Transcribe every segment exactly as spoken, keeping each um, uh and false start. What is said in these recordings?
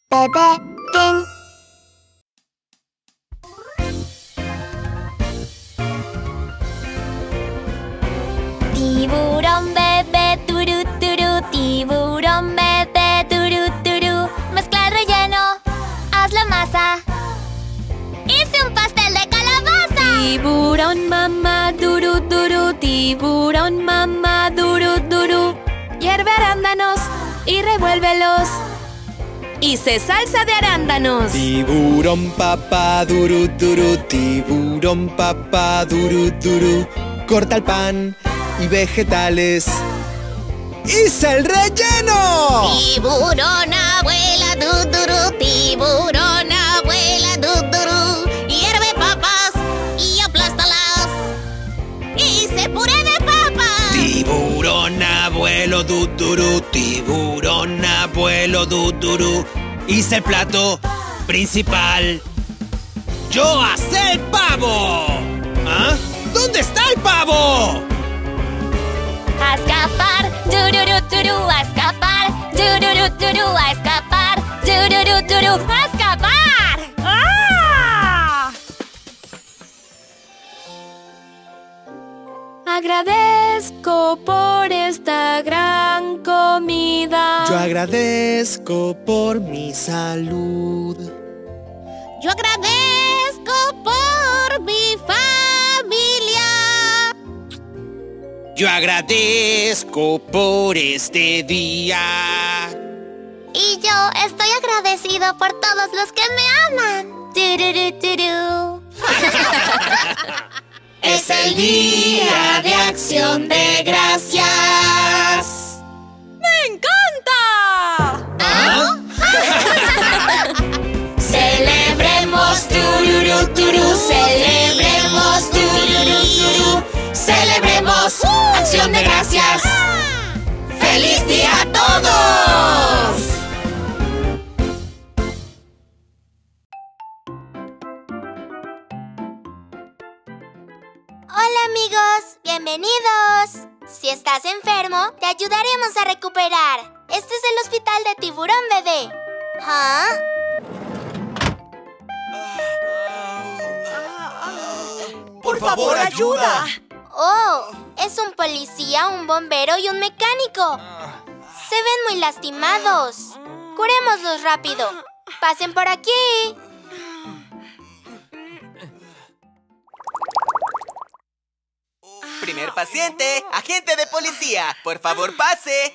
bebé, fin. Tiburón bebé, turu turu, tiburón bebé, turu turu. Mezcla el relleno, haz la masa. ¡Hice un pastel de calabaza! Tiburón mamá, duru duru, tiburón mamá, duru duru. Hierve arándanos y revuélvelos. Hice salsa de arándanos. Tiburón papá, duru duru, tiburón papá, duru duru. Corta el pan y vegetales. ¡Hice el relleno! Tiburón abuela, duduru, tiburón abuela, duduru. Hierve papas y aplástalas. Hice puré de papas. Tiburón abuelo, duduru, tiburón abuelo, duduru. Hice el plato principal. ¡Yo asé el pavo! ¿Ah? ¿Dónde está el pavo? A escapar, dururu, turu, a escapar, dururu, turu, a escapar, dururu, turu, a escapar. ¡Ah! Agradezco por esta gran comida. Yo agradezco por mi salud. Yo agradezco por mi familia. Yo agradezco por este día. Y yo estoy agradecido por todos los que me aman. Tururu, turu. Es el día de acción de gracias. ¡Me encanta! ¿Ah? Celebremos tururu, turu, celebremos tururu, turu, celebremos acción de gracias. ¡Feliz día a todos! Hola amigos, bienvenidos. Si estás enfermo, te ayudaremos a recuperar. Este es el hospital de Tiburón Bebé. ¿Ah? ¡Por favor, ayuda! Oh, es un policía, un bombero y un mecánico. Se ven muy lastimados. Curémoslos rápido. Pasen por aquí. Primer paciente, agente de policía. Por favor, pase.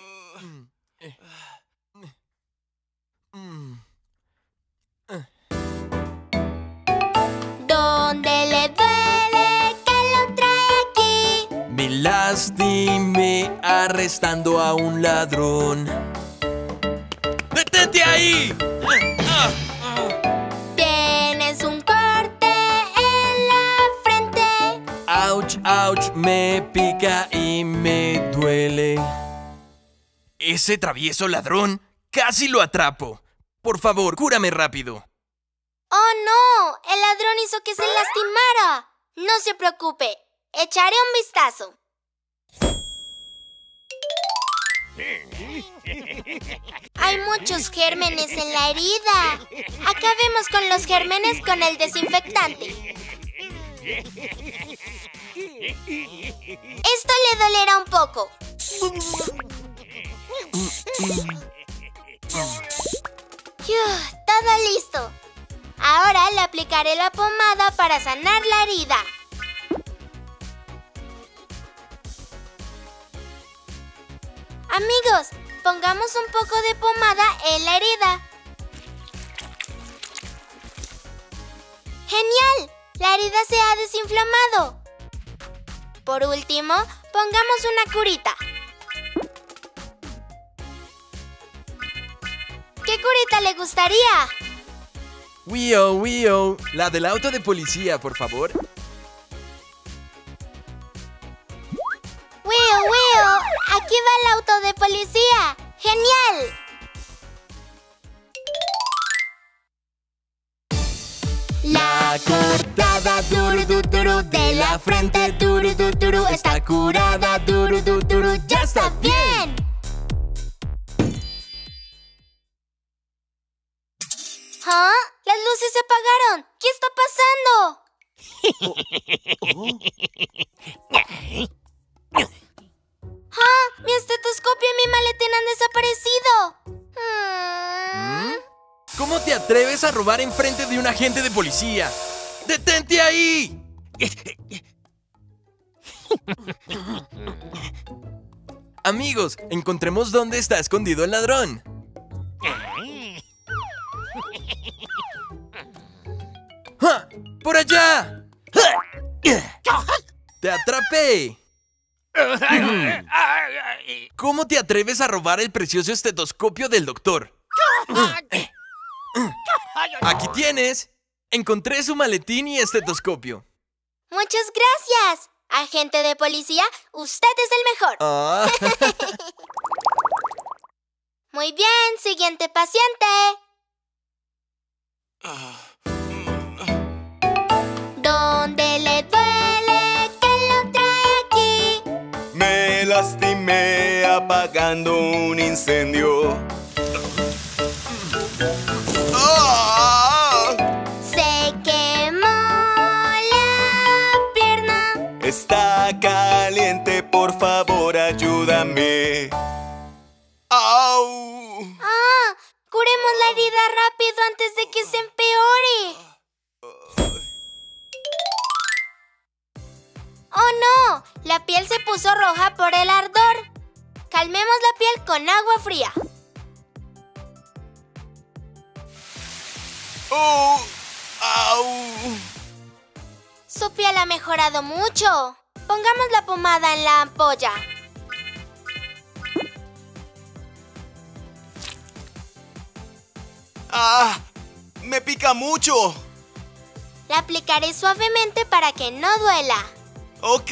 ¿Dónde le duele que lo trae aquí? Me lastimé arrestando a un ladrón. ¡Detente ahí! ¡Ah! Tienes un corte en la frente. ¡Auch, auch! Me pica y me duele. Ese travieso ladrón, casi lo atrapo. Por favor, cúrame rápido. ¡Oh, no! El ladrón hizo que se lastimara. No se preocupe. Echaré un vistazo. Hay muchos gérmenes en la herida. Acabemos con los gérmenes con el desinfectante. Esto le dolerá un poco. Uf, todo listo. Ahora le aplicaré la pomada para sanar la herida. Amigos, pongamos un poco de pomada en la herida. ¡Genial! La herida se ha desinflamado. Por último, pongamos una curita. ¿Qué curita le gustaría? Wio, Wio. La del auto de policía, por favor. ¡Wio, Wio! ¡Aquí va el auto de policía! ¡Genial! La cortada duru, duru, duru, de la frente duru, duru, duru, está curada duru, duru, duru, ¡ya está bien! ¿Ah? Las luces se apagaron. ¿Qué está pasando? ¡Ah! ¡Mi estetoscopio y mi maletín han desaparecido! ¿Mm? ¿Cómo te atreves a robar enfrente de un agente de policía? ¡Detente ahí! Amigos, encontremos dónde está escondido el ladrón. ¡Ja! ¡Por allá! ¡Te atrapé! ¿Cómo te atreves a robar el precioso estetoscopio del doctor? Aquí tienes. Encontré su maletín y estetoscopio. Muchas gracias. Agente de policía, usted es el mejor. Ah. Muy bien, siguiente paciente. ¿Dónde le duele? ¿Quién lo trae aquí? Me lastimé apagando un incendio. ¡Ah! Se quemó la pierna. Está caliente, por favor, ayúdame. ¡Au! Ah, curemos la herida rápido antes de que se empeore. ¡Oh, no! La piel se puso roja por el ardor. Calmemos la piel con agua fría. ¡Oh! ¡Au! Su piel ha mejorado mucho. Pongamos la pomada en la ampolla. ¡Ah! ¡Me pica mucho! La aplicaré suavemente para que no duela. Ok.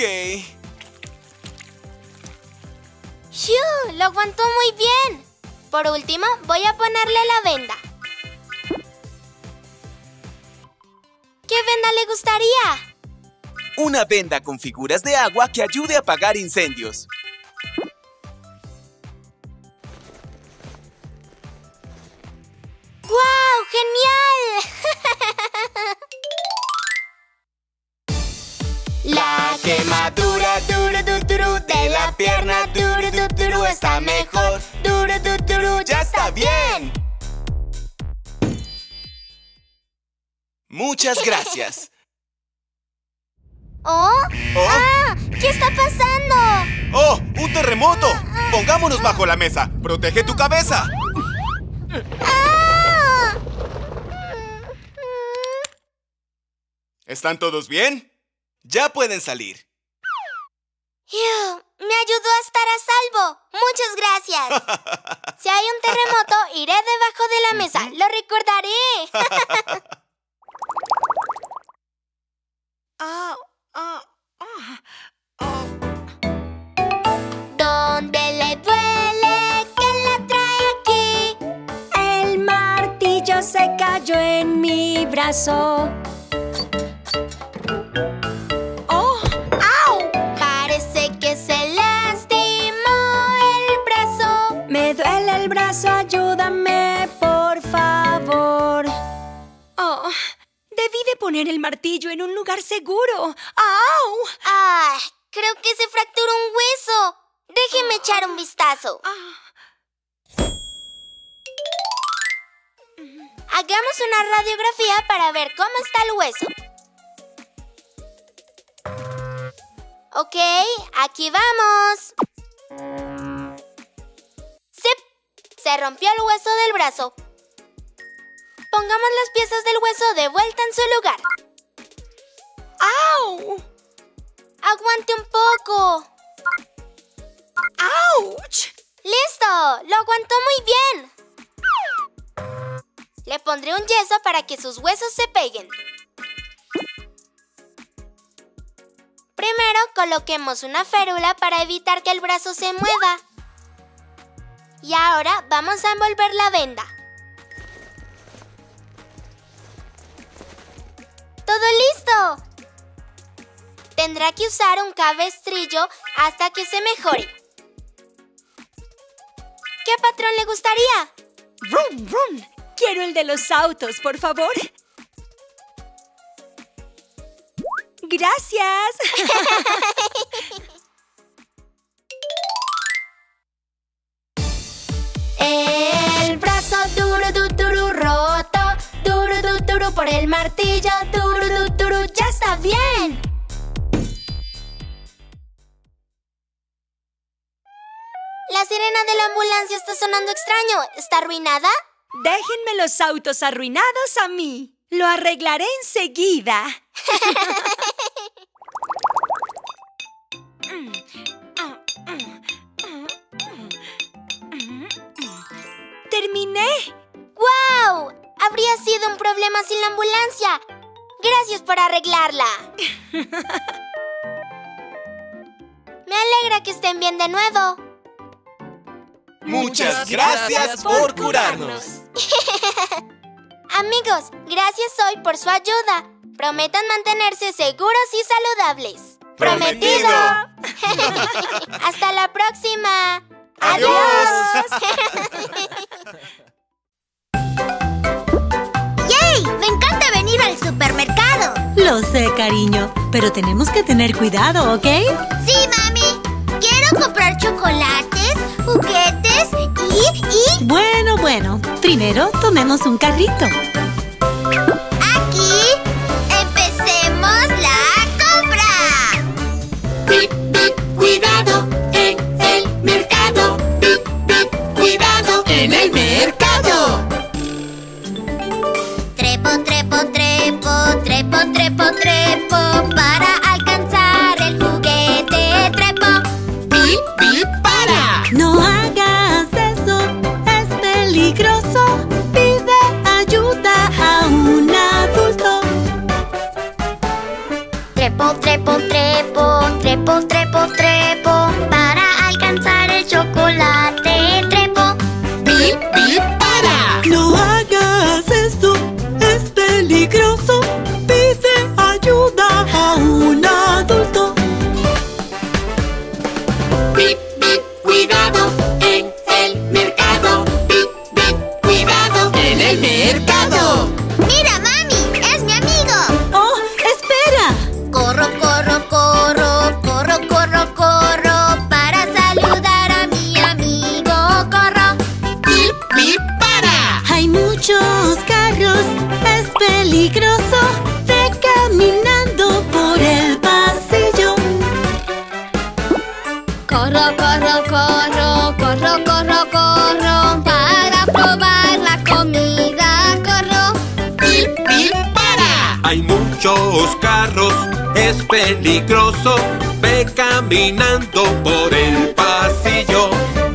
¡Shoo! Lo aguantó muy bien. Por último, voy a ponerle la venda. ¿Qué venda le gustaría? Una venda con figuras de agua que ayude a apagar incendios. ¡Guau! ¡Genial! La quemadura duro, duro, duro de la pierna duro, duro, duro está mejor. Duro, duro, duro, ya está bien. Muchas gracias. ¿Oh? ¿Oh? ¡Ah! ¿Qué está pasando? ¡Oh! ¡Un terremoto! Pongámonos bajo la mesa. ¡Protege tu cabeza! ¡Ah! ¿Están todos bien? Ya pueden salir. ¡Ew! Me ayudó a estar a salvo. Muchas gracias. Si hay un terremoto, iré debajo de la mesa. Lo recordaré. ¿Dónde le duele? ¿Quién la trae aquí? El martillo se cayó en mi brazo. ¡Oh! ¡Au! Parece que se lastimó el brazo. Me duele el brazo, ayúdame, por favor. Oh, debí de poner el martillo en un lugar seguro. ¡Au! ¡Ah! Creo que se fracturó un hueso. Déjeme echar un vistazo. Hagamos una radiografía para ver cómo está el hueso. Ok, aquí vamos. Sí, se rompió el hueso del brazo. Pongamos las piezas del hueso de vuelta en su lugar. ¡Au! Aguante un poco. ¡Auch! ¡Listo! ¡Lo aguantó muy bien! Le pondré un yeso para que sus huesos se peguen. Primero coloquemos una férula para evitar que el brazo se mueva. Y ahora vamos a envolver la venda. ¡Todo listo! Tendrá que usar un cabestrillo hasta que se mejore. ¿Qué patrón le gustaría? ¡Rum, rum! Quiero el de los autos, por favor. ¡Gracias! El brazo duro, duro, duro, roto. Duro, duro, duro por el martillo. Duro, duro, duro, ya está bien. La sirena de la ambulancia está sonando extraño. ¿Está arruinada? Déjenme los autos arruinados a mí. Lo arreglaré enseguida. ¡Terminé! ¡Guau! Habría sido un problema sin la ambulancia. Gracias por arreglarla. Me alegra que estén bien de nuevo. Muchas gracias por curarnos. Amigos, gracias hoy por su ayuda. Prometan mantenerse seguros y saludables. ¡Prometido! ¡Hasta la próxima! ¡Adiós! ¡Yay! ¡Me encanta venir al supermercado! Lo sé, cariño, pero tenemos que tener cuidado, ¿ok? Sí, mami. Quiero comprar chocolates, juguetes y... y... Bueno, bueno. Primero, tomemos un carrito. Aquí, empecemos la compra. Bip, bip, cuidado en el mercado. Bip, bip, cuidado en el mercado. Trepo, trepo, trepo, trepo, trepo, trepo. Para alcanzar el juguete, trepo. Bip, bip, para. No hagas eso, es peligroso. Pide ayuda a un adulto. Trepo, trepo, trepo, trepo, trepo, trepo. Para alcanzar el chocolate, trepo. Bip, bip, para. No hagas eso, es peligroso. Pide ayuda a un adulto. Bip, bip, cuidado en el mercado. Bip, bip, cuidado en el mercado. ¡Mira, mami! ¡Es mi amigo! ¡Oh, espera! Corro, corro, corro, corro, corro, corro. Para saludar a mi amigo, corro. Bip, bip, para. Hay muchos carros, es peligroso. Ve caminando por el pasillo. Corro, corro, corro, corro, corro, corro. Para probar la comida, corro. Bip, bip, para. Hay muchos carros, es peligroso. Ve caminando por el pasillo.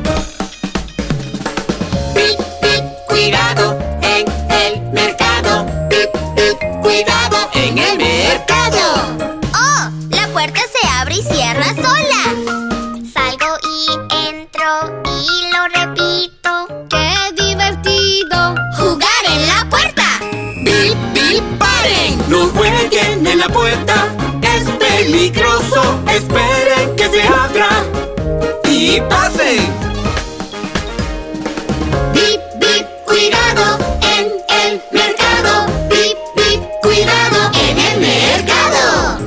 Bip, bip, cuidado en el mercado. Bip, bip, cuidado en el mercado. ¡Oh! La puerta se abre y cierra sola. Salgo y entro y lo repito. ¡Qué divertido! ¡Jugar en la puerta! Bip, bip, paren. No jueguen en la puerta, es peligroso. Esperen que se abra y pasen. Bip, bip, cuidado en el mercado. Bip, bip, cuidado en el mercado.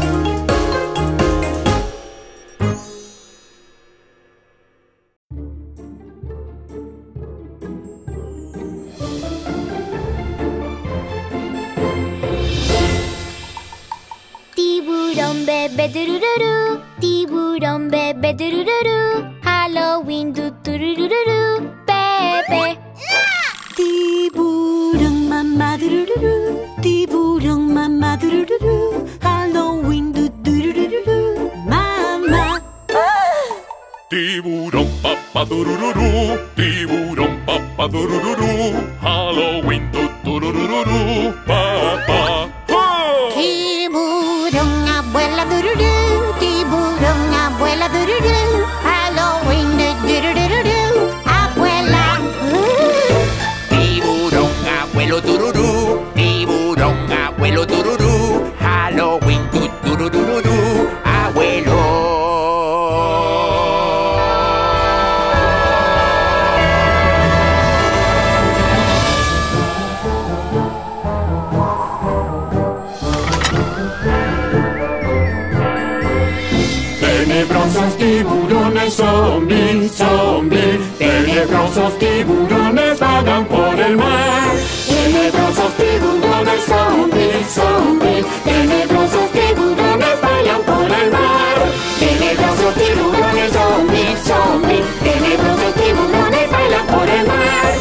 Tiburón bebé durururu, tiburón bebé durururu, Halloween du durururu, bebé. Tiburón mamá durururu, tiburón mamá durururu, Halloween du durururu, mamá. Tiburón papá durururu, tiburón papá durururu, Halloween du durururu, papá. Tiburón abuela dururú, tiburón abuela dururú, Halloween du durururu, abuela. Tiburón abuelo tururú, tiburón abuelo tururú, Halloween tu turururú, abuelo. Tenebrosos tiburones zombi, zombi. Tenebrosos tiburones vagan por el mar. Tenebrosos tiburones zombi, zombi. Tenebrosos tiburones bailan por el mar. Tenebrosos tiburones zombi, zombi. Tenebrosos tiburones bailan por el mar.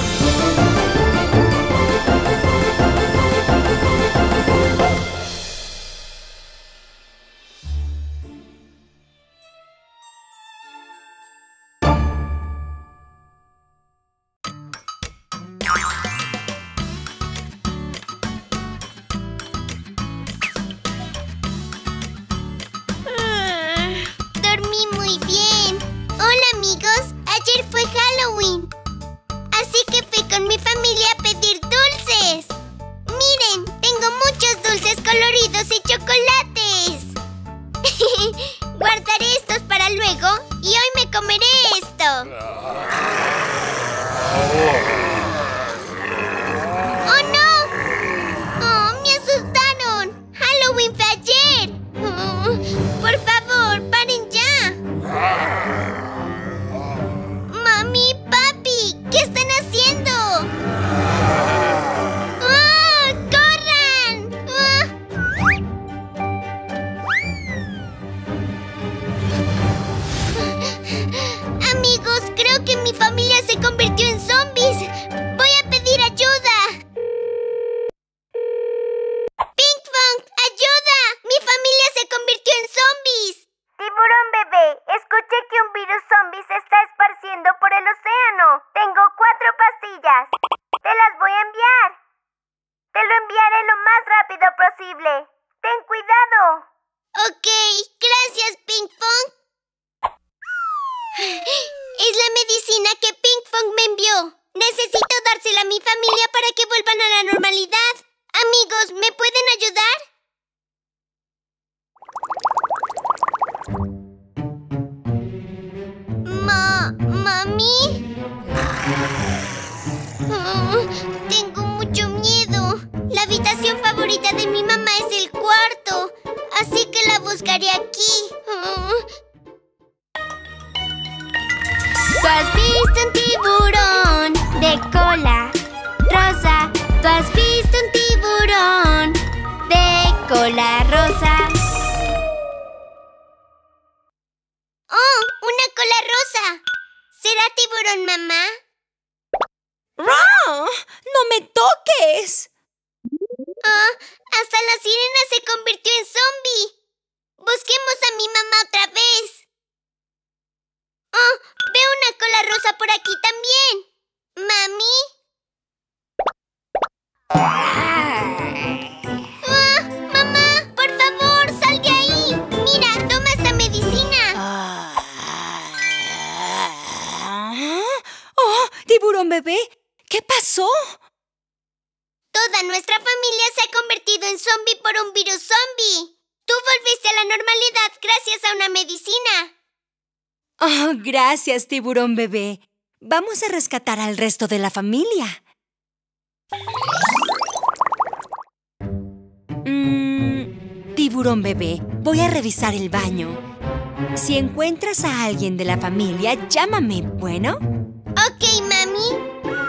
Dormí muy bien. Hola amigos, ayer fue Halloween. Así que fui con mi familia a pedir dulces. Miren, tengo muchos dulces coloridos y chocolates. Guardaré estos para luego y hoy me comeré esto. ¡Oh no! ¡Oh, me asustaron! ¡Halloween fue ayer! Oh, por favor, paren ya. Mami, papi, ¿qué están haciendo? ¡Ah! ¡Corran! ¡Ah! Amigos, creo que mi familia se convirtió en zombies. Voy a pedir ayuda. ¡Pinkfong, ayuda! ¡Mi familia se convirtió en zombies! Tiburón bebé, escuché que un virus zombie se está esparciendo por el océano. Tengo cuatro pastillas. Te las voy a enviar. Te lo enviaré lo más rápido posible. Ten cuidado. Ok, gracias, Pinkfong. Es la medicina que Pinkfong me envió. Necesito dársela a mi familia para que vuelvan a la normalidad. Amigos, ¿me pueden ayudar? Ma... ¿Mami? Oh, tengo mucho miedo. La habitación favorita de mi mamá es el cuarto. Así que la buscaré aquí. Oh. ¿Tú has visto un tiburón de cola rosa? ¿Tú has visto un tiburón de cola rosa? ¡Oh! ¡Una cola rosa! ¿Será tiburón, mamá? ¡Raa! ¡No me toques! ¡Oh! ¡Hasta la sirena se convirtió en zombie! ¡Busquemos a mi mamá otra vez! ¡Oh! ¡Veo una cola rosa por aquí también! ¿Mami? ¡Ah! ¡Mamá! ¡Por favor, sal de ahí! ¡Mira, toma esta medicina! ¡Oh! ¡Tiburón bebé! ¿Qué pasó? Toda nuestra familia se ha convertido en zombie por un virus zombie. Tú volviste a la normalidad gracias a una medicina. Oh, gracias, tiburón bebé. Vamos a rescatar al resto de la familia. Mm, tiburón bebé, voy a revisar el baño. Si encuentras a alguien de la familia, llámame, ¿bueno? Ok, mami.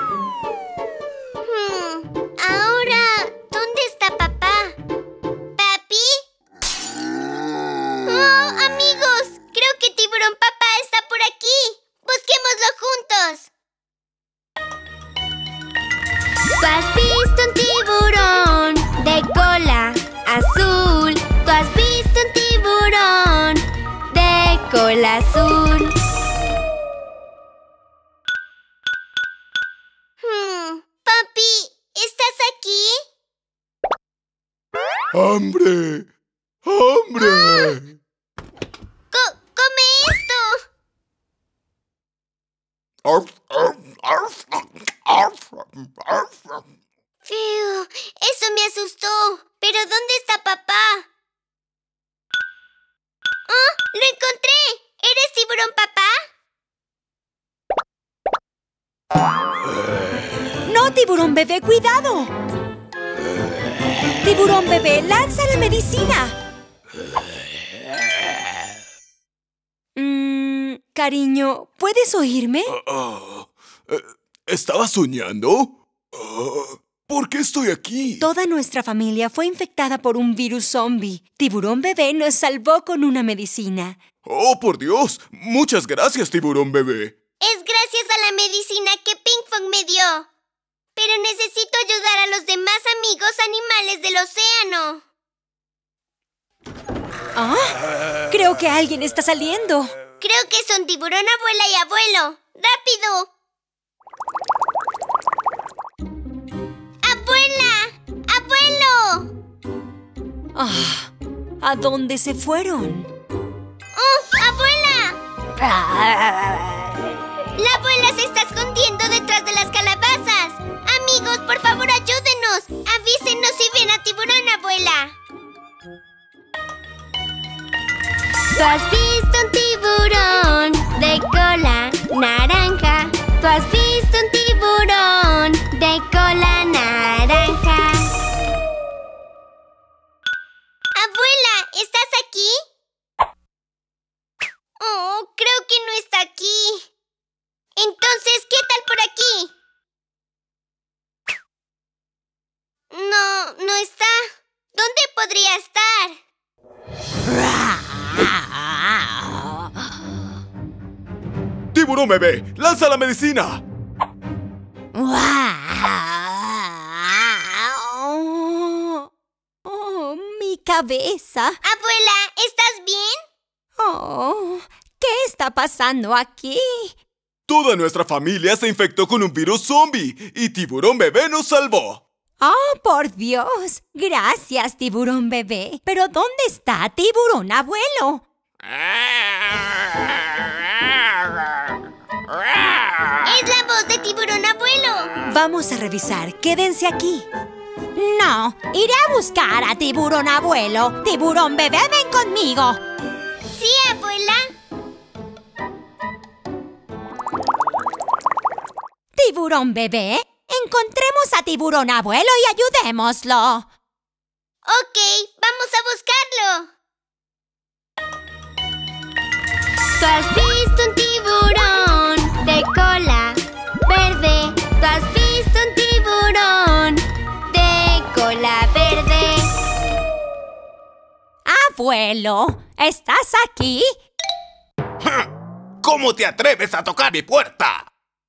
Hmm, ahora, ¿dónde está papá? ¿Papi? Oh, amigos, creo que tiburón papá está por aquí. Busquémoslo juntos. ¿Tú has visto un tiburón de cola azul? ¿Tú has visto un tiburón de cola azul? Hmm, papi, ¿estás aquí? ¡Hambre! ¡Hambre! Co- ¡Come esto! Fiu, eso me asustó. ¿Pero dónde está papá? ¡Oh! ¡Lo encontré! ¿Eres tiburón papá? ¡No, tiburón bebé, cuidado! Tiburón bebé, lanza la medicina. Cariño, ¿puedes oírme? Uh, uh, uh, ¿Estaba soñando? Uh, ¿Por qué estoy aquí? Toda nuestra familia fue infectada por un virus zombie. Tiburón Bebé nos salvó con una medicina. ¡Oh, por Dios! Muchas gracias, Tiburón Bebé. Es gracias a la medicina que Pinkfong me dio. Pero necesito ayudar a los demás amigos animales del océano. ¿Ah? Creo que alguien está saliendo. Creo que son tiburón abuela y abuelo. ¡Rápido! ¡Abuela! ¡Abuelo! Ah, ¿a dónde se fueron? ¡Oh, abuela! La abuela se está escondiendo detrás de las calabazas. Amigos, por favor, ayúdenos. Avísenos si ven a tiburón, abuela. ¿Tú has visto un tiburón de cola naranja? ¿Tú has visto un tiburón de cola naranja? Abuela, ¿estás aquí? Oh, creo que no está aquí. Entonces, ¿qué tal por aquí? No, no está. ¿Dónde podría estar? ¡Tiburón Bebé! ¡Lanza la medicina! Oh, oh, mi cabeza. Abuela, ¿estás bien? Oh, ¿qué está pasando aquí? Toda nuestra familia se infectó con un virus zombie y Tiburón Bebé nos salvó. ¡Oh, por Dios! Gracias, Tiburón Bebé. ¿Pero dónde está Tiburón Abuelo? Es la voz de Tiburón Abuelo. Vamos a revisar. Quédense aquí. No, iré a buscar a Tiburón Abuelo. Tiburón Bebé, ven conmigo. Sí, abuela. Tiburón Bebé, encontremos a Tiburón Abuelo y ayudémoslo. Ok, vamos a buscarlo. ¿Tú has visto un tiburón de cola verde? ¿Tú has visto un tiburón de cola verde? Abuelo, ¿estás aquí? ¿Cómo te atreves a tocar mi puerta?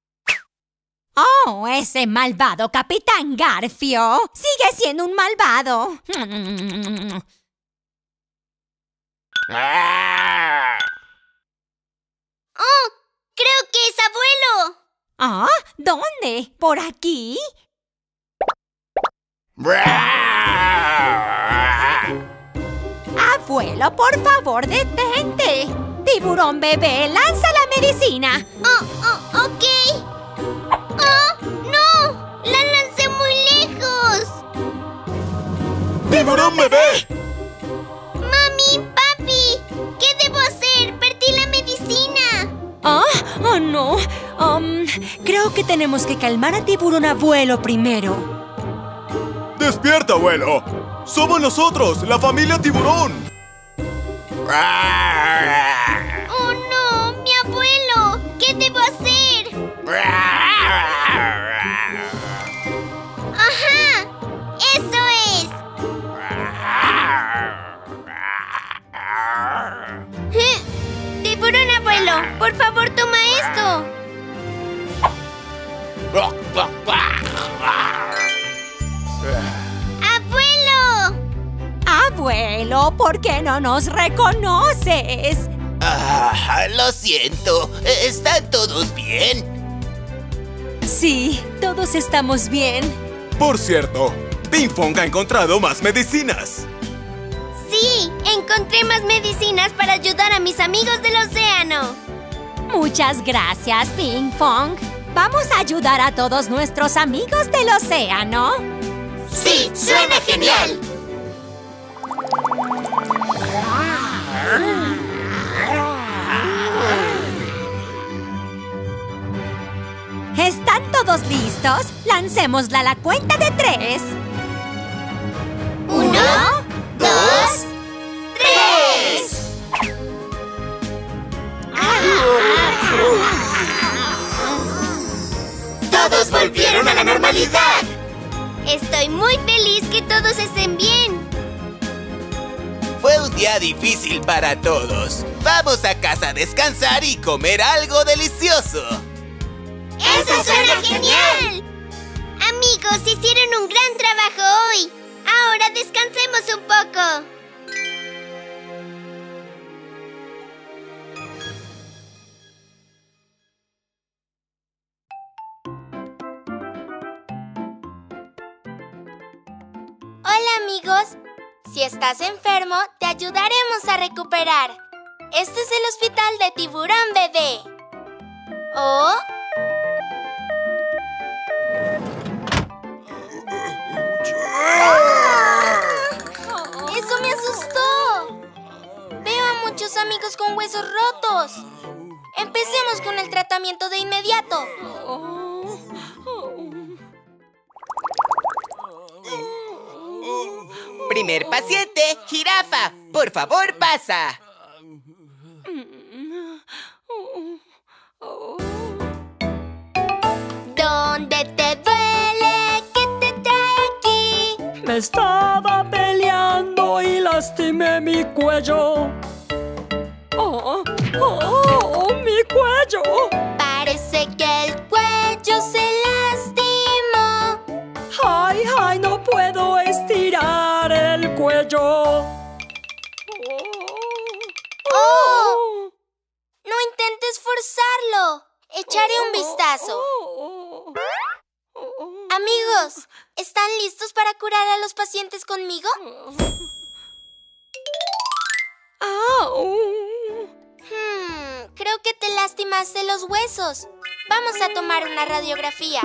Oh, ese malvado Capitán Garfio. Sigue siendo un malvado. Ah. ¡Oh! ¡Creo que es abuelo! ¿Ah? ¿Dónde? ¿Por aquí? Abuelo, por favor, detente. Tiburón Bebé, lanza la medicina. ¡Oh, oh, ok! ¡Oh, no! ¡La lancé muy lejos! ¡Tiburón Bebé! ¡Mami, papi! ¿Qué debo hacer? ¡Perdí la medicina! ¿Ah? Oh, no. Um, creo que tenemos que calmar a Tiburón Abuelo primero. ¡Despierta, abuelo! ¡Somos nosotros, la familia Tiburón! ¡Oh, no! ¡Mi abuelo! ¿Qué debo hacer? ¡Ajá! ¡Eso es! ¿Eh? ¡Tiburón abuelo! ¡Por favor, toma esto! ¡Abuelo! Abuelo, ¿por qué no nos reconoces? Ah, lo siento. ¿Están todos bien? Sí, todos estamos bien. Por cierto, Pinkfong ha encontrado más medicinas. ¡Sí! Encontré más medicinas para ayudar a mis amigos del océano. Muchas gracias, Pinkfong. Vamos a ayudar a todos nuestros amigos del océano. ¡Sí! ¡Suena genial! ¿Están todos listos? Lancémosla a la cuenta de tres. Uno, dos, tres. ¡Ah! Todos volvieron a la normalidad. Estoy muy feliz que todos estén bien. Fue un día difícil para todos. Vamos a casa a descansar y comer algo delicioso. ¡Eso suena genial! Amigos, hicieron un gran trabajo hoy. Ahora descansemos un poco. Hola, amigos. Si estás enfermo, te ayudaremos a recuperar. Este es el hospital de Tiburón Bebé. ¿Oh? ¡Eso me asustó! Veo a muchos amigos con huesos rotos. Empecemos con el tratamiento de inmediato. Primer paciente, Jirafa. Por favor, pasa. ¿Dónde te duele? ¿Qué te trae aquí? Me estaba peleando y lastimé mi cuello. ¡Oh! ¡Oh! ¡Mi cuello! Parece que el cuello se lastimó. ¡Ay, ay! No puedo estirar el cuello. ¡Oh! No intentes forzarlo. Echaré un vistazo. Amigos, ¿están listos para curar a los pacientes conmigo? Hmm, creo que te lastimaste los huesos. Vamos a tomar una radiografía.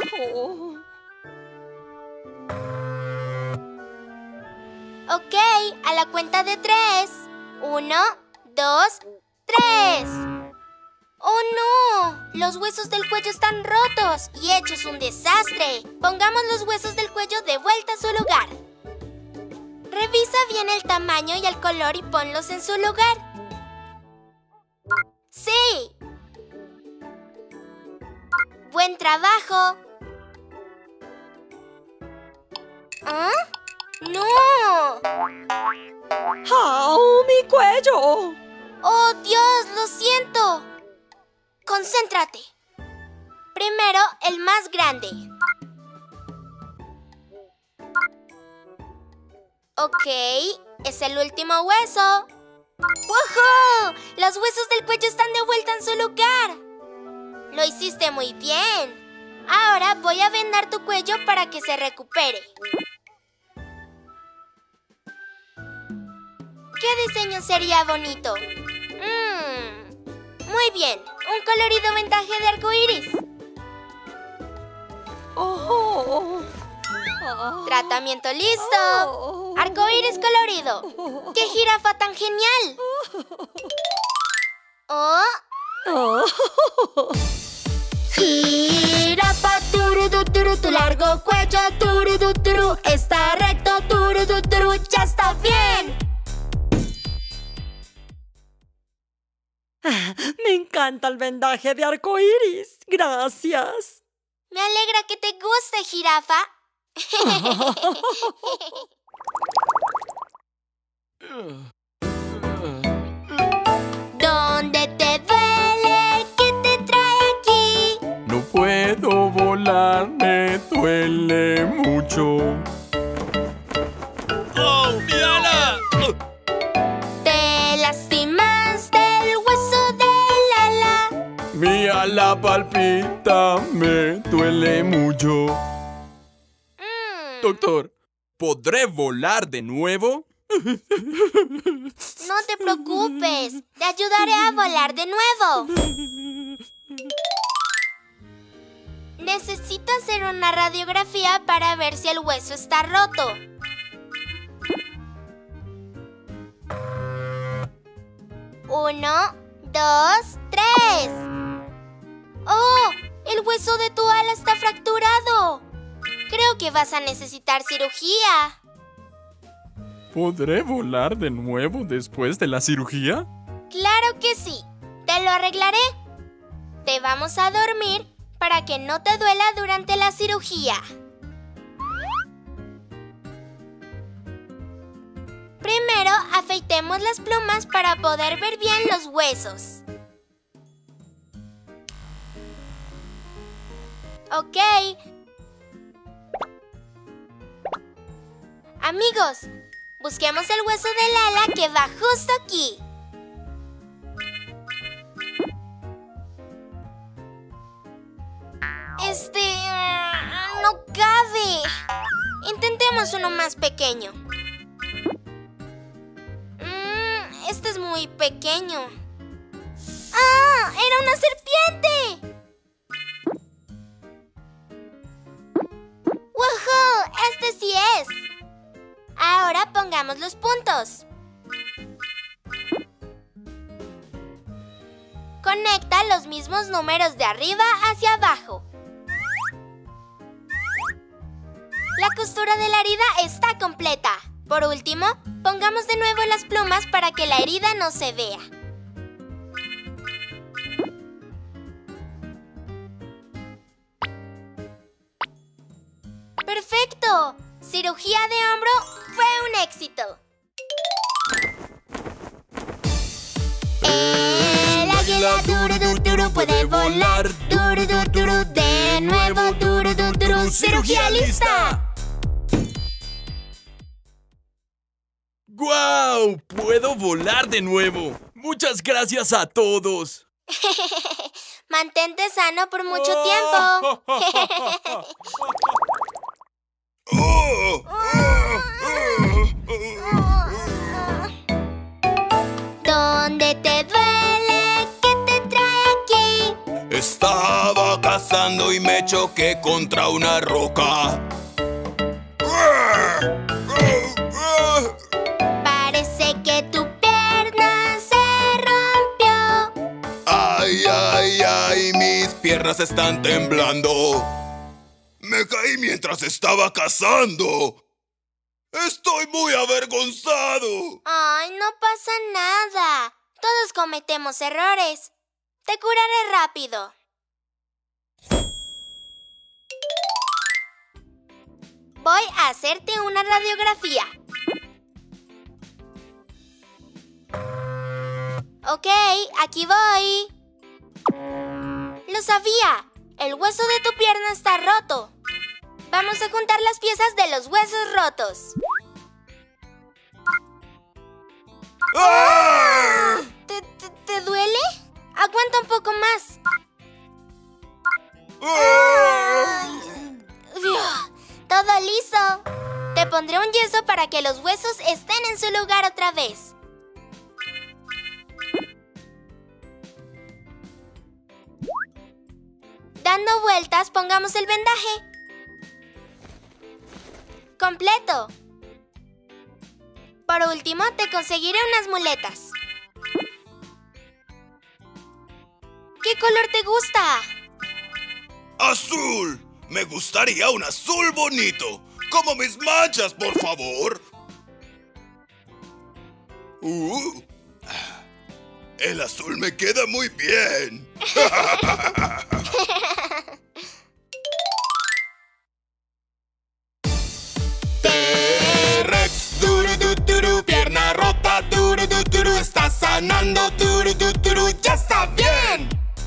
Ok, a la cuenta de tres. Uno, dos, tres. ¡Oh, no! Los huesos del cuello están rotos y hechos un desastre. Pongamos los huesos del cuello de vuelta a su lugar. Revisa bien el tamaño y el color y ponlos en su lugar. ¡Sí! ¡Buen trabajo! ¿Ah? ¡No! ¡Au! ¡Mi cuello! ¡Oh, Dios! ¡Lo siento! Concéntrate. Primero, el más grande. Ok, es el último hueso. ¡Woohoo! Los huesos del cuello están de vuelta en su lugar. Lo hiciste muy bien. Ahora voy a vendar tu cuello para que se recupere. ¿Qué diseño sería bonito? Mmm, muy bien, un colorido vendaje de arcoíris. Oh. Tratamiento listo. Arcoíris colorido. ¡Qué jirafa tan genial! ¿Oh? Oh. Jirafa, turu, turu, tu largo cuello, turu, turu, está recto, turu, turu, ya está bien. Me encanta el vendaje de arcoíris. Gracias. Me alegra que te guste, jirafa. ¿Dónde te duele? ¿Qué te trae aquí? No puedo volar, me duele mucho. ¡Oh, mi ala! Te lastimaste el hueso del ala. Mi ala palpita, me duele mucho. Mm. Doctor, ¿podré volar de nuevo? No te preocupes, te ayudaré a volar de nuevo. Necesito hacer una radiografía para ver si el hueso está roto. Uno, dos, tres. ¡Oh! El hueso de tu ala está fracturado. Creo que vas a necesitar cirugía. ¿Podré volar de nuevo después de la cirugía? Claro que sí. Te lo arreglaré. Te vamos a dormir para que no te duela durante la cirugía. Primero, afeitemos las plumas para poder ver bien los huesos. Ok. Amigos, busquemos el hueso del ala que va justo aquí. Este... Uh, no cabe. Intentemos uno más pequeño. Mm, este es muy pequeño. ¡Ah! ¡Era una serpiente! ¡Woohoo! ¡Este sí es! Ahora pongamos los puntos. Conecta los mismos números de arriba hacia abajo. La costura de la herida está completa. Por último, pongamos de nuevo las plumas para que la herida no se vea. ¡Perfecto! Cirugía de hombro fue un éxito. El águila duro, duro, duro puede volar. Duro, duro, duro, de nuevo. Duro, duro, duro, cirugía lista. ¡Guau! ¡Puedo volar de nuevo! ¡Muchas gracias a todos! Mantente sano por mucho tiempo. ¿Dónde te duele? ¿Qué te trae aquí? Estaba cazando y me choqué contra una roca. Parece que tu pierna se rompió. Ay, ay, ay, mis piernas están temblando. Me caí mientras estaba cazando. Estoy muy avergonzado. Ay, no pasa nada. Todos cometemos errores. Te curaré rápido. Voy a hacerte una radiografía. Ok, aquí voy. Lo sabía. El hueso de tu pierna está roto. Vamos a juntar las piezas de los huesos rotos. ¡Ah! ¿Te, te, te duele? Aguanta un poco más. ¡Ah! Uf, todo liso. Te pondré un yeso para que los huesos estén en su lugar otra vez. Dando vueltas, pongamos el vendaje. Completo. Por último, te conseguiré unas muletas. ¿Qué color te gusta? ¡Azul! Me gustaría un azul bonito. Como mis manchas, por favor. Uh, el azul me queda muy bien. T-Rex, duro, duro, duro, pierna rota, duro, duro, duro, está sanando, duro, duro, duro, ya está bien.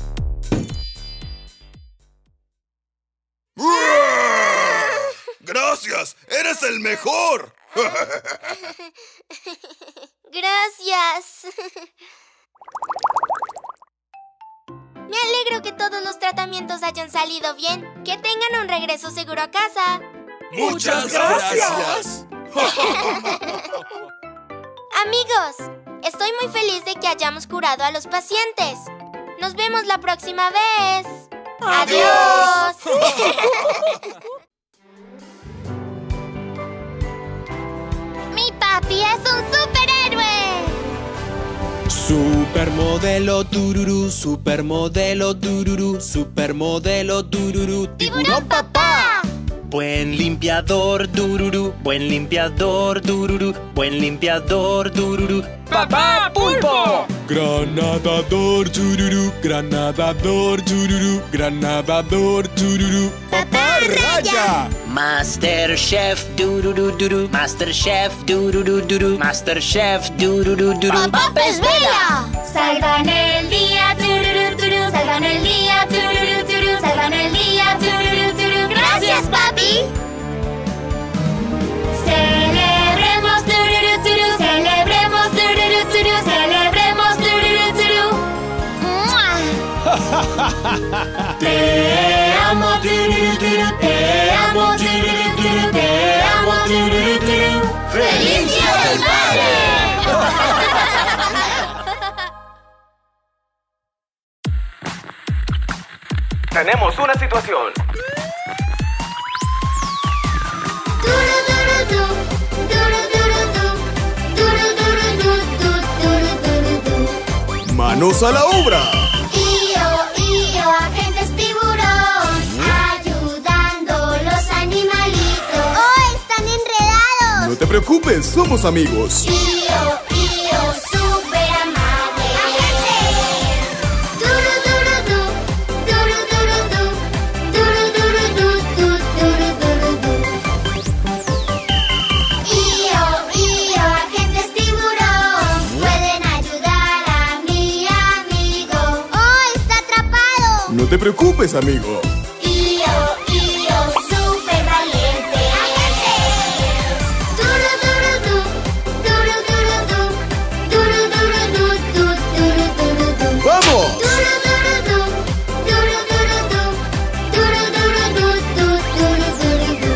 Gracias, eres el mejor. Gracias. Me alegro que todos los tratamientos hayan salido bien. Que tengan un regreso seguro a casa. ¡Muchas gracias! Amigos, estoy muy feliz de que hayamos curado a los pacientes. Nos vemos la próxima vez. ¡Adiós! ¡Mi papi es un superhéroe! Supermodelo tururú, supermodelo tururú, supermodelo tururú, ¡Tiburón papá! Buen limpiador tururú, buen limpiador tururú, buen limpiador tururú. ¡Papá pulpo! Gran nadador, chururú, gran nadador, chururú, gran nadador, chururú. ¡Papá Raya! Master Chef, dururu, duru. Master Chef, dururu, duru. Master Chef, dururu, duru. ¡Papá Pez Vela! Salvan el día, tururú, turú. Salvan el día, tururú, turú. Salvan el día, tururú, turú. ¡Gracias, papi! Celebremos, tururú, turú. Celebremos, tururú, turú. Celebremos, tururú, turú. Te amo, tururú, turú. Te amo, tururú, turú. Te amo, tururú, turú. ¡Feliz Día del Padre! Tenemos una situación. Duro, duro, du. Duro, duro, du. Duro, duro, du, du. Duro, duro, du. ¡Manos a la obra! Io, io, agentes tiburón, ayudando los animalitos. ¡Oh, están enredados! No te preocupes, somos amigos. Io, io, súper amable. ¡Agentes! Duro, duro, du. Duro, duro, du. Duro, duro, du, du. Duro, duro, du. Io, io, agentes tiburón, pueden ayudar a mi amigo. ¡Oh, está atrapado! No te preocupes, amigo. Io, io, súper valiente. ¡Agentes! Duro, duro, du. Duro, duro, du. Duro, duro, du, du. Duro, duro, du. ¡Vamos! Duro, duro, du. Duro, duro, du. Duro, duro, du, du. Duro, duro, du.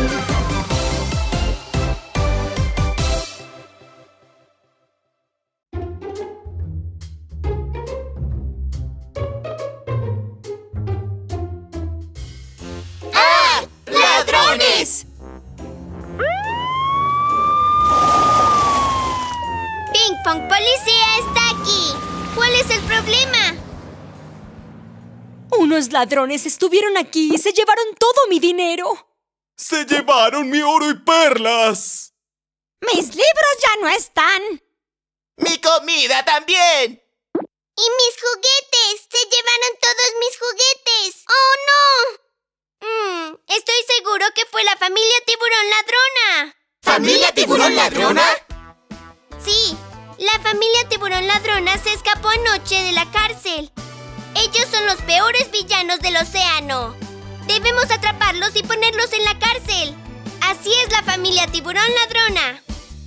¡Ah! ¡Ladrones! Ping Pong Policía está aquí. ¿Cuál es el problema? Unos ladrones estuvieron aquí y se llevaron todo mi dinero. ¡Se llevaron mi oro y perlas! ¡Mis libros ya no están! ¡Mi comida también! ¡Y mis juguetes! ¡Se llevaron todos mis juguetes! ¡Oh, no! Mm, estoy seguro que fue la familia Tiburón Ladrona. ¿Familia Tiburón Ladrona? Sí, la familia Tiburón Ladrona se escapó anoche de la cárcel. Ellos son los peores villanos del océano. Debemos atraparlos y ponerlos en la cárcel. Así es la familia Tiburón Ladrona.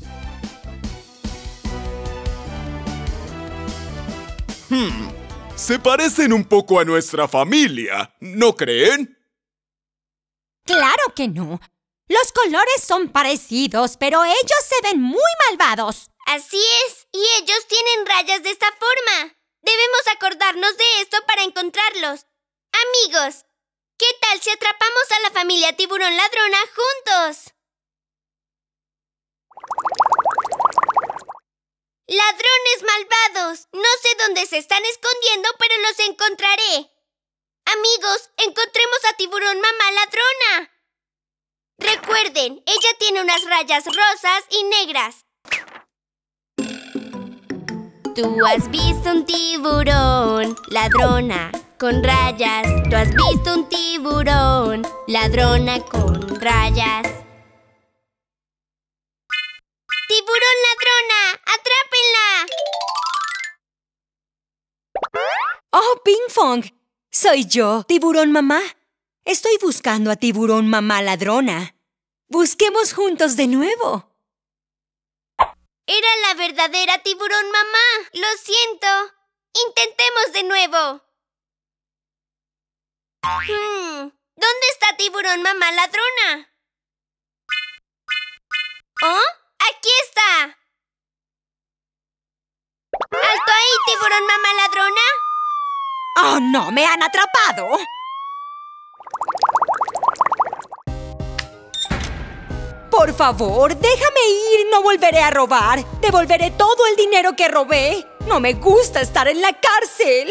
Hmm, se parecen un poco a nuestra familia, ¿no creen? ¡Claro que no! Los colores son parecidos, pero ellos se ven muy malvados. Así es, y ellos tienen rayas de esta forma. Debemos acordarnos de esto para encontrarlos. Amigos, ¿qué tal si atrapamos a la familia Tiburón Ladrona juntos? ¡Ladrones malvados! No sé dónde se están escondiendo, pero los encontraré. Amigos, encontremos a Tiburón Mamá Ladrona. Recuerden, ella tiene unas rayas rosas y negras. Tú has visto un tiburón, ladrona, con rayas. Tú has visto un tiburón, ladrona, con rayas. ¡Tiburón ladrona! ¡Atrápenla! ¡Oh, Ping Pong! Soy yo, Tiburón Mamá. Estoy buscando a Tiburón Mamá Ladrona. Busquemos juntos de nuevo. Era la verdadera Tiburón Mamá. Lo siento. Intentemos de nuevo. Hmm, ¿dónde está Tiburón Mamá Ladrona? ¿Oh? ¡Aquí está! ¡Alto ahí, Tiburón Mamá Ladrona! ¡Oh, no! ¡Me han atrapado! Por favor, déjame ir. No volveré a robar. Devolveré todo el dinero que robé. No me gusta estar en la cárcel.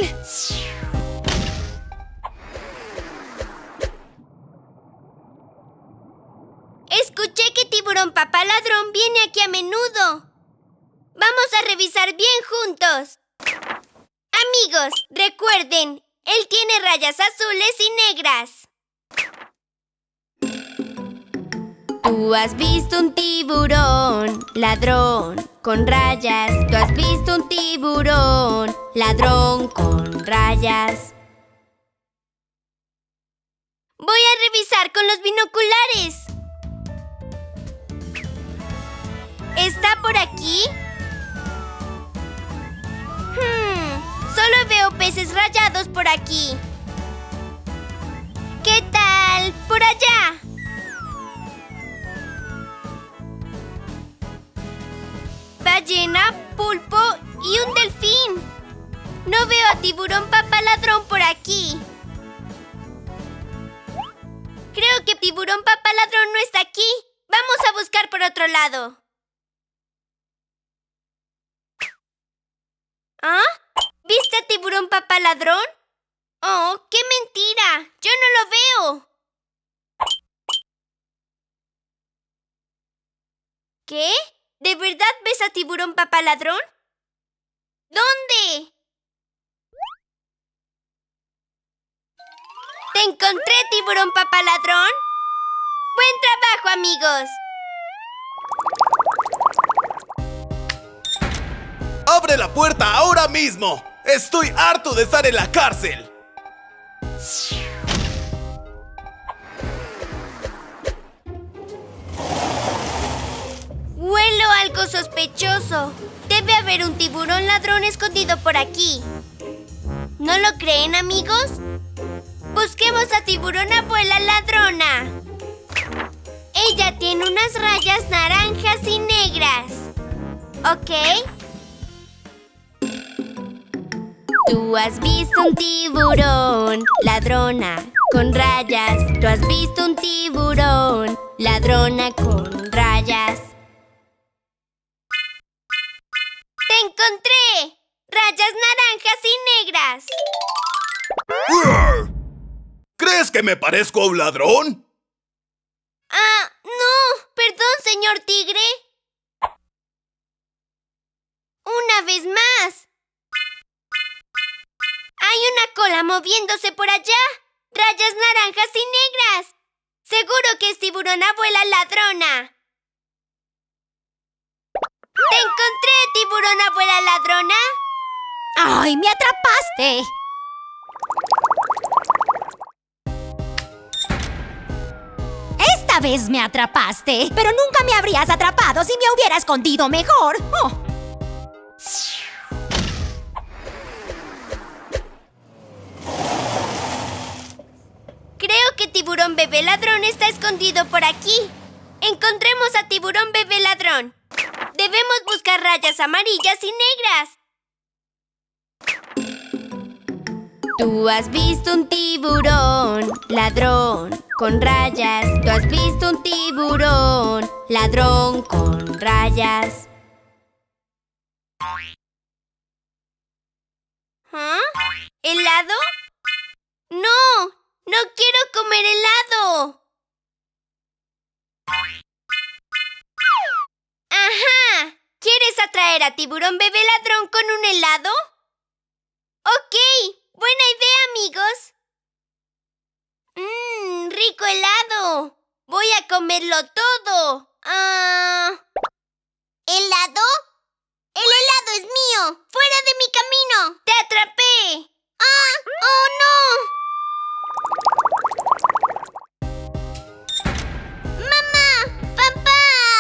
Escuché que Tiburón Papá Ladrón viene aquí a menudo. Vamos a revisar bien juntos. Amigos, recuerden, él tiene rayas azules y negras. Tú has visto un tiburón, ladrón, con rayas. Tú has visto un tiburón, ladrón, con rayas. Voy a revisar con los binoculares. ¿Está por aquí? Hmm, solo veo peces rayados por aquí. ¿Qué tal por allá? Ballena, pulpo y un delfín. No veo a tiburón papá ladrón por aquí. Creo que tiburón papá ladrón no está aquí. Vamos a buscar por otro lado. ¿Ah? ¿Viste a tiburón papá ladrón? ¡Oh, qué mentira! ¡Yo no lo veo! ¿Qué? ¿De verdad ves a tiburón papá ladrón? ¿Dónde? ¡Te encontré, tiburón papá ladrón! ¡Buen trabajo, amigos! ¡Abre la puerta ahora mismo! ¡Estoy harto de estar en la cárcel! Huelo algo sospechoso. Debe haber un tiburón ladrón escondido por aquí. ¿No lo creen, amigos? Busquemos a tiburón abuela ladrona. Ella tiene unas rayas naranjas y negras. ¿Ok? Tú has visto un tiburón, ladrona, con rayas. Tú has visto un tiburón, ladrona, con rayas. ¡Te encontré! ¡Rayas naranjas y negras! ¿Crees que me parezco a un ladrón? Ah, no. Perdón, señor tigre. Una vez más. Hay una cola moviéndose por allá. Rayas naranjas y negras. Seguro que es tiburón abuela ladrona. ¿Te encontré, tiburón abuela ladrona? ¡Ay, me atrapaste! Esta vez me atrapaste, pero nunca me habrías atrapado si me hubiera escondido mejor. Oh. Creo que tiburón bebé ladrón está escondido por aquí. Encontremos a tiburón bebé ladrón. Debemos buscar rayas amarillas y negras. Tú has visto un tiburón, ladrón, con rayas. Tú has visto un tiburón, ladrón, con rayas. ¿Ah? ¿Helado? ¡No! ¡No quiero comer helado! ¡Ajá! ¿Quieres atraer a tiburón bebé ladrón con un helado? ¡Ok! ¡Buena idea, amigos! ¡Mmm! ¡Rico helado! ¡Voy a comerlo todo! Ah... ¿Helado? ¡El helado es mío! ¡Fuera de mi camino! ¡Te atrapé! ¡Ah! ¡Oh, no! ¡Mamá! ¡Papá!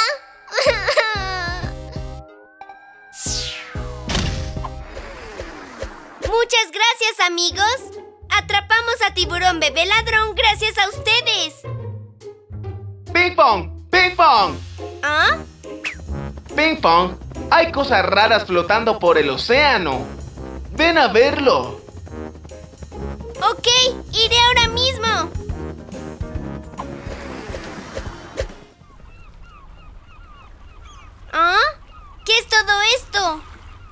Muchas gracias, amigos. Atrapamos a tiburón bebé ladrón gracias a ustedes. ¡Ping pong! ¡Ping pong! ¿Ah? ¡Ping pong! Hay cosas raras flotando por el océano. ¡Ven a verlo! Ok, iré ahora mismo. ¿Ah? ¿Qué es todo esto?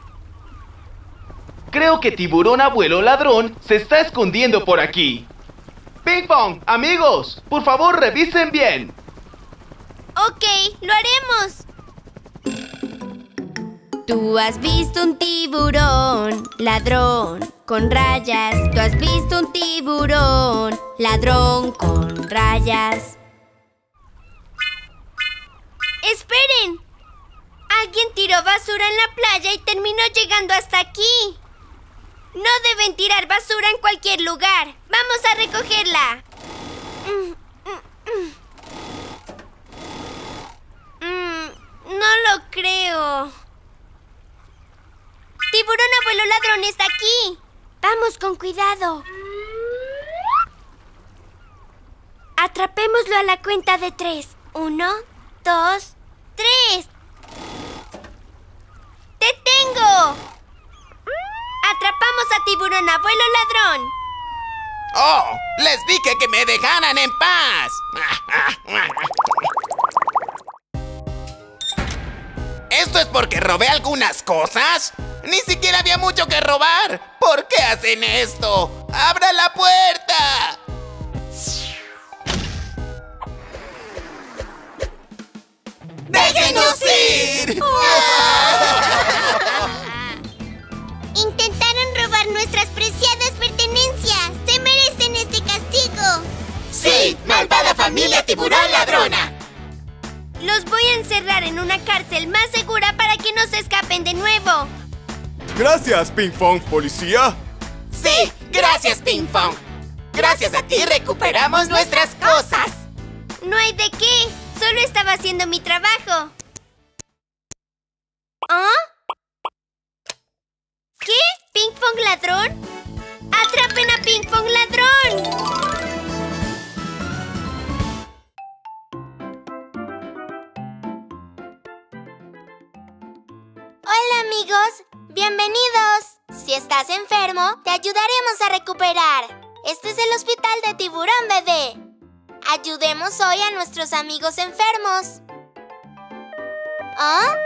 Creo que tiburón abuelo ladrón se está escondiendo por aquí. ¡Ping pong! Amigos, por favor revisen bien. Ok, lo haremos. Tú has visto un tiburón, ladrón, con rayas. Tú has visto un tiburón, ladrón, con rayas. ¡Esperen! Alguien tiró basura en la playa y terminó llegando hasta aquí. No deben tirar basura en cualquier lugar. ¡Vamos a recogerla! Mm, mm, mm. Mm, no lo creo. ¡Tiburón abuelo ladrón está aquí! ¡Vamos con cuidado! Atrapémoslo a la cuenta de tres. Uno, dos, tres. ¡Te tengo! ¡Atrapamos a tiburón abuelo ladrón! ¡Oh! ¡Les dije que me dejaran en paz! ¿Esto es porque robé algunas cosas? ¡Ni siquiera había mucho que robar! ¿Por qué hacen esto? ¡Abra la puerta! ¡Déjenos ir! Intentaron robar nuestras preciadas pertenencias. Se merecen este castigo. ¡Sí! ¡Malvada familia tiburón ladrona! Los voy a encerrar en una cárcel más segura para que no se escapen de nuevo. Gracias, Ping Pong, policía. ¡Sí! ¡Gracias, Ping Pong! Gracias a ti recuperamos nuestras cosas. No hay de qué. Solo estaba haciendo mi trabajo. ¿Ah? ¿Qué? ¿Ping Pong ladrón? ¡Atrapen a Ping Pong ladrón! Hola amigos, bienvenidos. Si estás enfermo, te ayudaremos a recuperar. Este es el hospital de Tiburón Bebé. Ayudemos hoy a nuestros amigos enfermos. ¿Ah?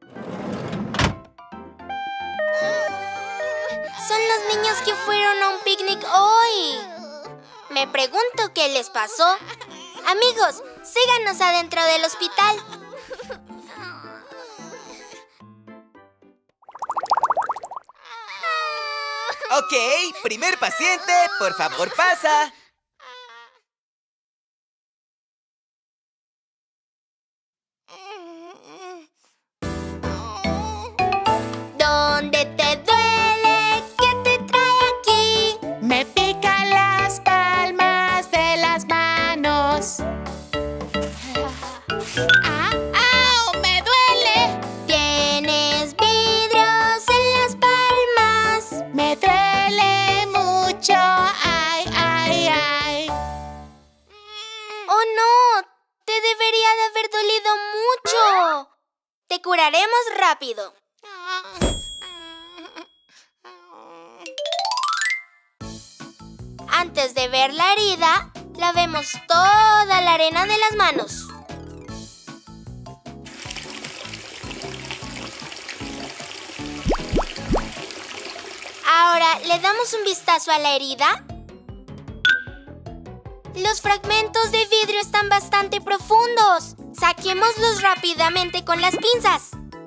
Son los niños que fueron a un picnic hoy. Me pregunto qué les pasó. Amigos, síganos adentro del hospital. Ok, primer paciente, por favor pasa. ¿Dónde te duele? ¿Qué te trae aquí? Me pican las palmas de las manos. ¡Ah! ¡Au! ¡Me duele! Tienes vidrios en las palmas. Me duele mucho. ¡Ay, ay, ay! ¡Oh, no! Te debería de haber dolido mucho. Te curaremos rápido. Antes de ver la herida, lavemos toda la arena de las manos. Ahora, ¿le damos un vistazo a la herida? Los fragmentos de vidrio están bastante profundos. Saquémoslos rápidamente con las pinzas.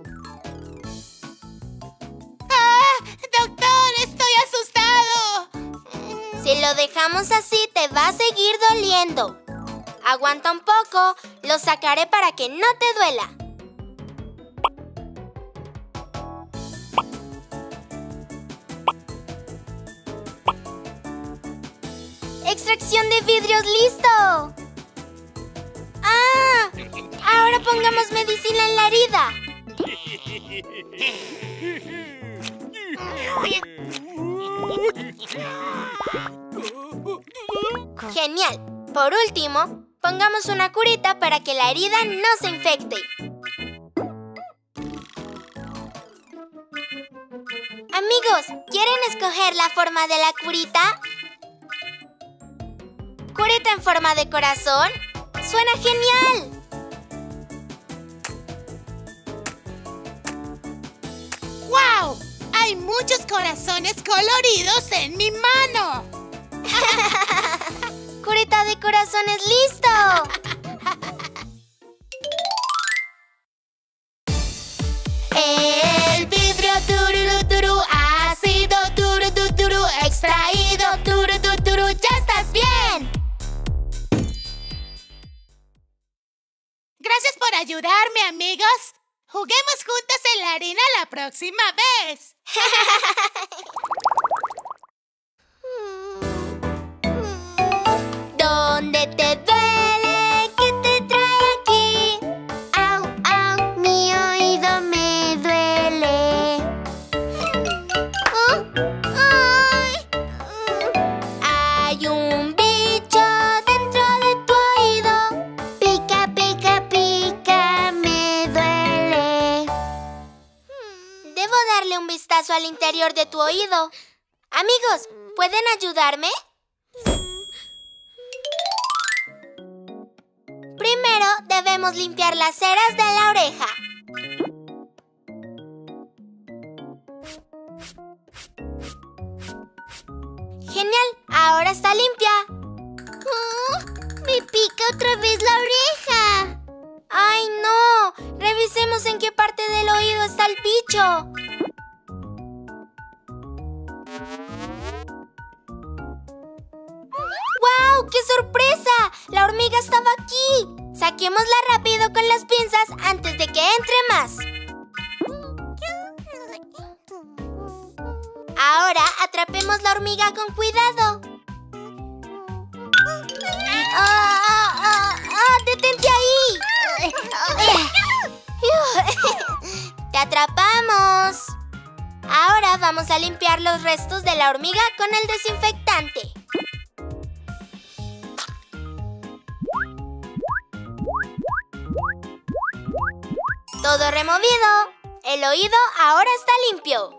¡Ah! ¡Doctor, estoy asustado! Si lo dejamos así, te va a seguir doliendo. Aguanta un poco, lo sacaré para que no te duela. ¡Extracción de vidrios listo! ¡Ah! Ahora pongamos medicina en la herida. Genial. Por último, pongamos una curita para que la herida no se infecte. Amigos, ¿quieren escoger la forma de la curita? ¿Curita en forma de corazón? ¡Suena genial! ¡Wow! Hay muchos corazones coloridos en mi mano. ¡Curita de corazones listo! El Gracias por ayudarme, amigos. Juguemos juntos en la arena la próxima vez. ¿Dónde te duele? ¿Qué te trae aquí? Au, au, mi oído me duele. Oh, ay. Hay un bicho dentro de tu oído. Pica, pica, pica, me duele. Debo darle un vistazo al interior de tu oído. Amigos, ¿pueden ayudarme? Primero debemos limpiar las ceras de la oreja. Genial, ahora está limpia. Oh, me pica otra vez la oreja. ¡Ay, no! Revisemos en qué parte del oído está el bicho. ¡Wow! ¡Qué sorpresa! ¡La hormiga estaba aquí! Saquémosla rápido con las pinzas antes de que entre más. Ahora atrapemos la hormiga con cuidado. ¡Ah, ah, ah, ah! ¡Detente ahí! ¡Te atrapamos! Ahora vamos a limpiar los restos de la hormiga con el desinfectante. Todo removido. El oído ahora está limpio.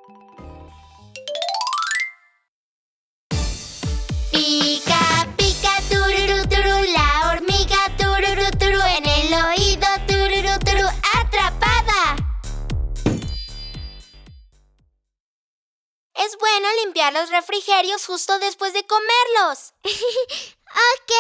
Pica, pica, tururú, turú, la hormiga, tururú, turú, en el oído, tururú, turú, atrapada. Es bueno limpiar los refrigerios justo después de comerlos. Ok.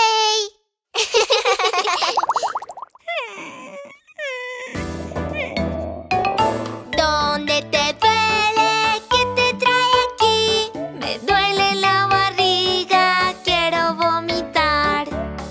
¿Dónde te duele? ¿Qué te trae aquí? Me duele la barriga, quiero vomitar.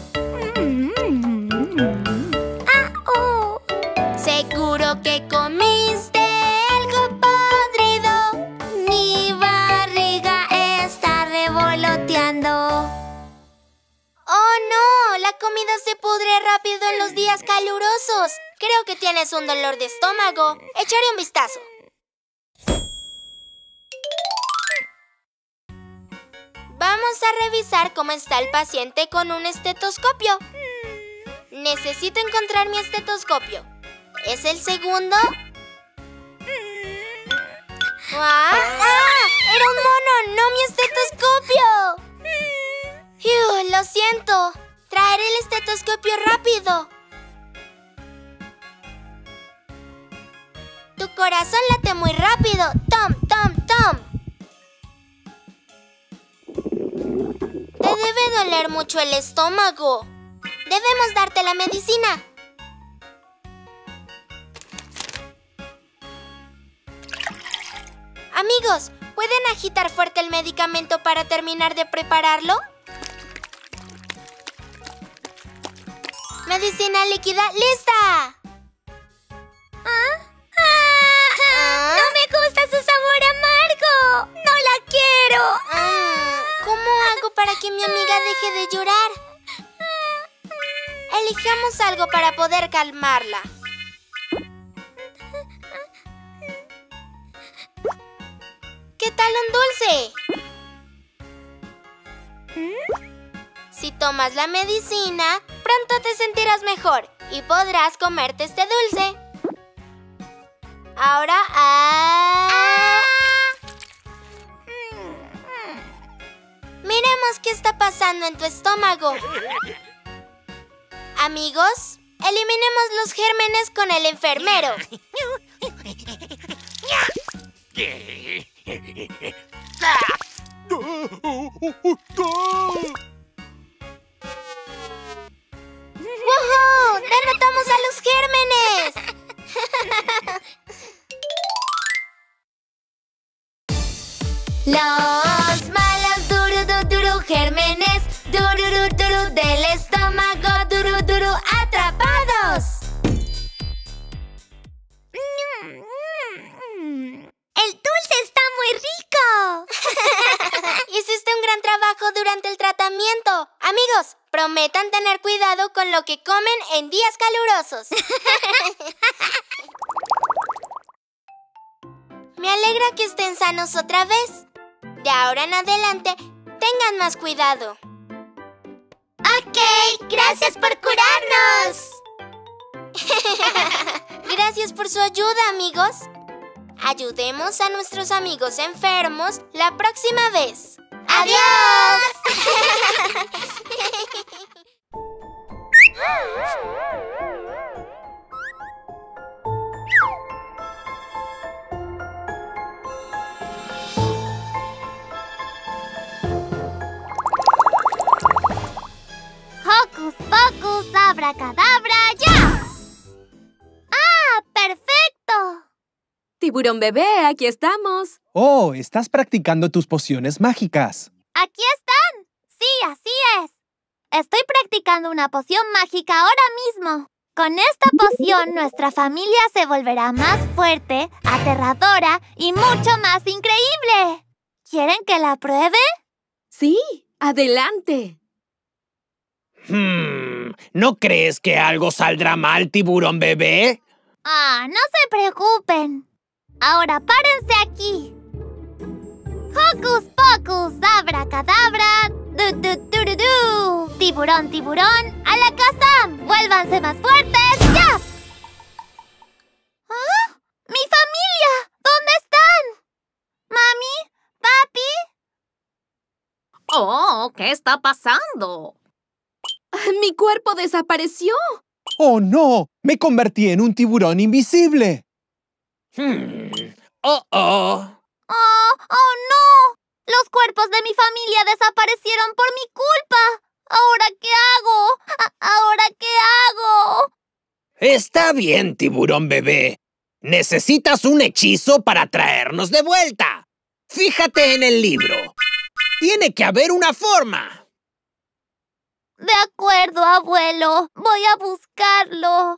Ah, oh. Seguro que comiste algo podrido. Mi barriga está revoloteando. ¡Oh, no! La comida se pudre rápido en los días calurosos. Creo que tienes un dolor de estómago. Echaré un vistazo. Vamos a revisar cómo está el paciente con un estetoscopio. Necesito encontrar mi estetoscopio. ¿Es el segundo? ¡Ah! ¡Ah! ¡Era un mono! ¡No mi estetoscopio! ¡Iu! Lo siento. Traeré el estetoscopio rápido. Tu corazón late muy rápido. Tom, tom, tom. Te debe doler mucho el estómago. Debemos darte la medicina. Amigos, ¿pueden agitar fuerte el medicamento para terminar de prepararlo? Medicina líquida, ¡lista! ¿Ah? ¿Ah? ¡No me gusta su sabor amargo! ¡No la quiero! Ah, ¿cómo hago para que mi amiga deje de llorar? Elijamos algo para poder calmarla. ¿Qué tal un dulce? Si tomas la medicina, pronto te sentirás mejor y podrás comerte este dulce. Ahora, ¡ah! Miremos qué está pasando en tu estómago. Amigos, eliminemos los gérmenes con el enfermero. ¡Woohoo! ¡Derrotamos a los gérmenes! Los malos duru duru duru gérmenes, dururu duru del estómago, duru duru atrapados. prometan tener cuidado con lo que comen en días calurosos. Me alegra que estén sanos otra vez. De ahora en adelante, tengan más cuidado. Ok, gracias por curarnos. Gracias por su ayuda, amigos. Ayudemos a nuestros amigos enfermos la próxima vez. ¡Adiós! ¡Hocus pocus, abracadabra, ya! ¡Ah, perfecto! Tiburón bebé, aquí estamos. Oh, estás practicando tus pociones mágicas. ¡Aquí están! Sí, así es. Estoy practicando una poción mágica ahora mismo. Con esta poción, nuestra familia se volverá más fuerte, aterradora y mucho más increíble. ¿Quieren que la pruebe? Sí, adelante. Hmm, ¿no crees que algo saldrá mal, tiburón bebé? Ah, no se preocupen. Ahora párense aquí. Hocus pocus, abracadabra, du du du du du. Tiburón, tiburón, a la casa. Vuélvanse más fuertes, ya. ¿Ah? ¡Mi familia! ¿Dónde están? ¿Mami? ¿Papi? Oh, ¿qué está pasando? ¡Mi cuerpo desapareció! ¡Oh, no! ¡Me convertí en un tiburón invisible! Hmm. ¡Oh, oh! ¡Oh, oh, no! Los cuerpos de mi familia desaparecieron por mi culpa. ¿Ahora qué hago? ¿Ahora qué hago? Está bien, tiburón bebé. Necesitas un hechizo para traernos de vuelta. Fíjate en el libro. Tiene que haber una forma. De acuerdo, abuelo. Voy a buscarlo.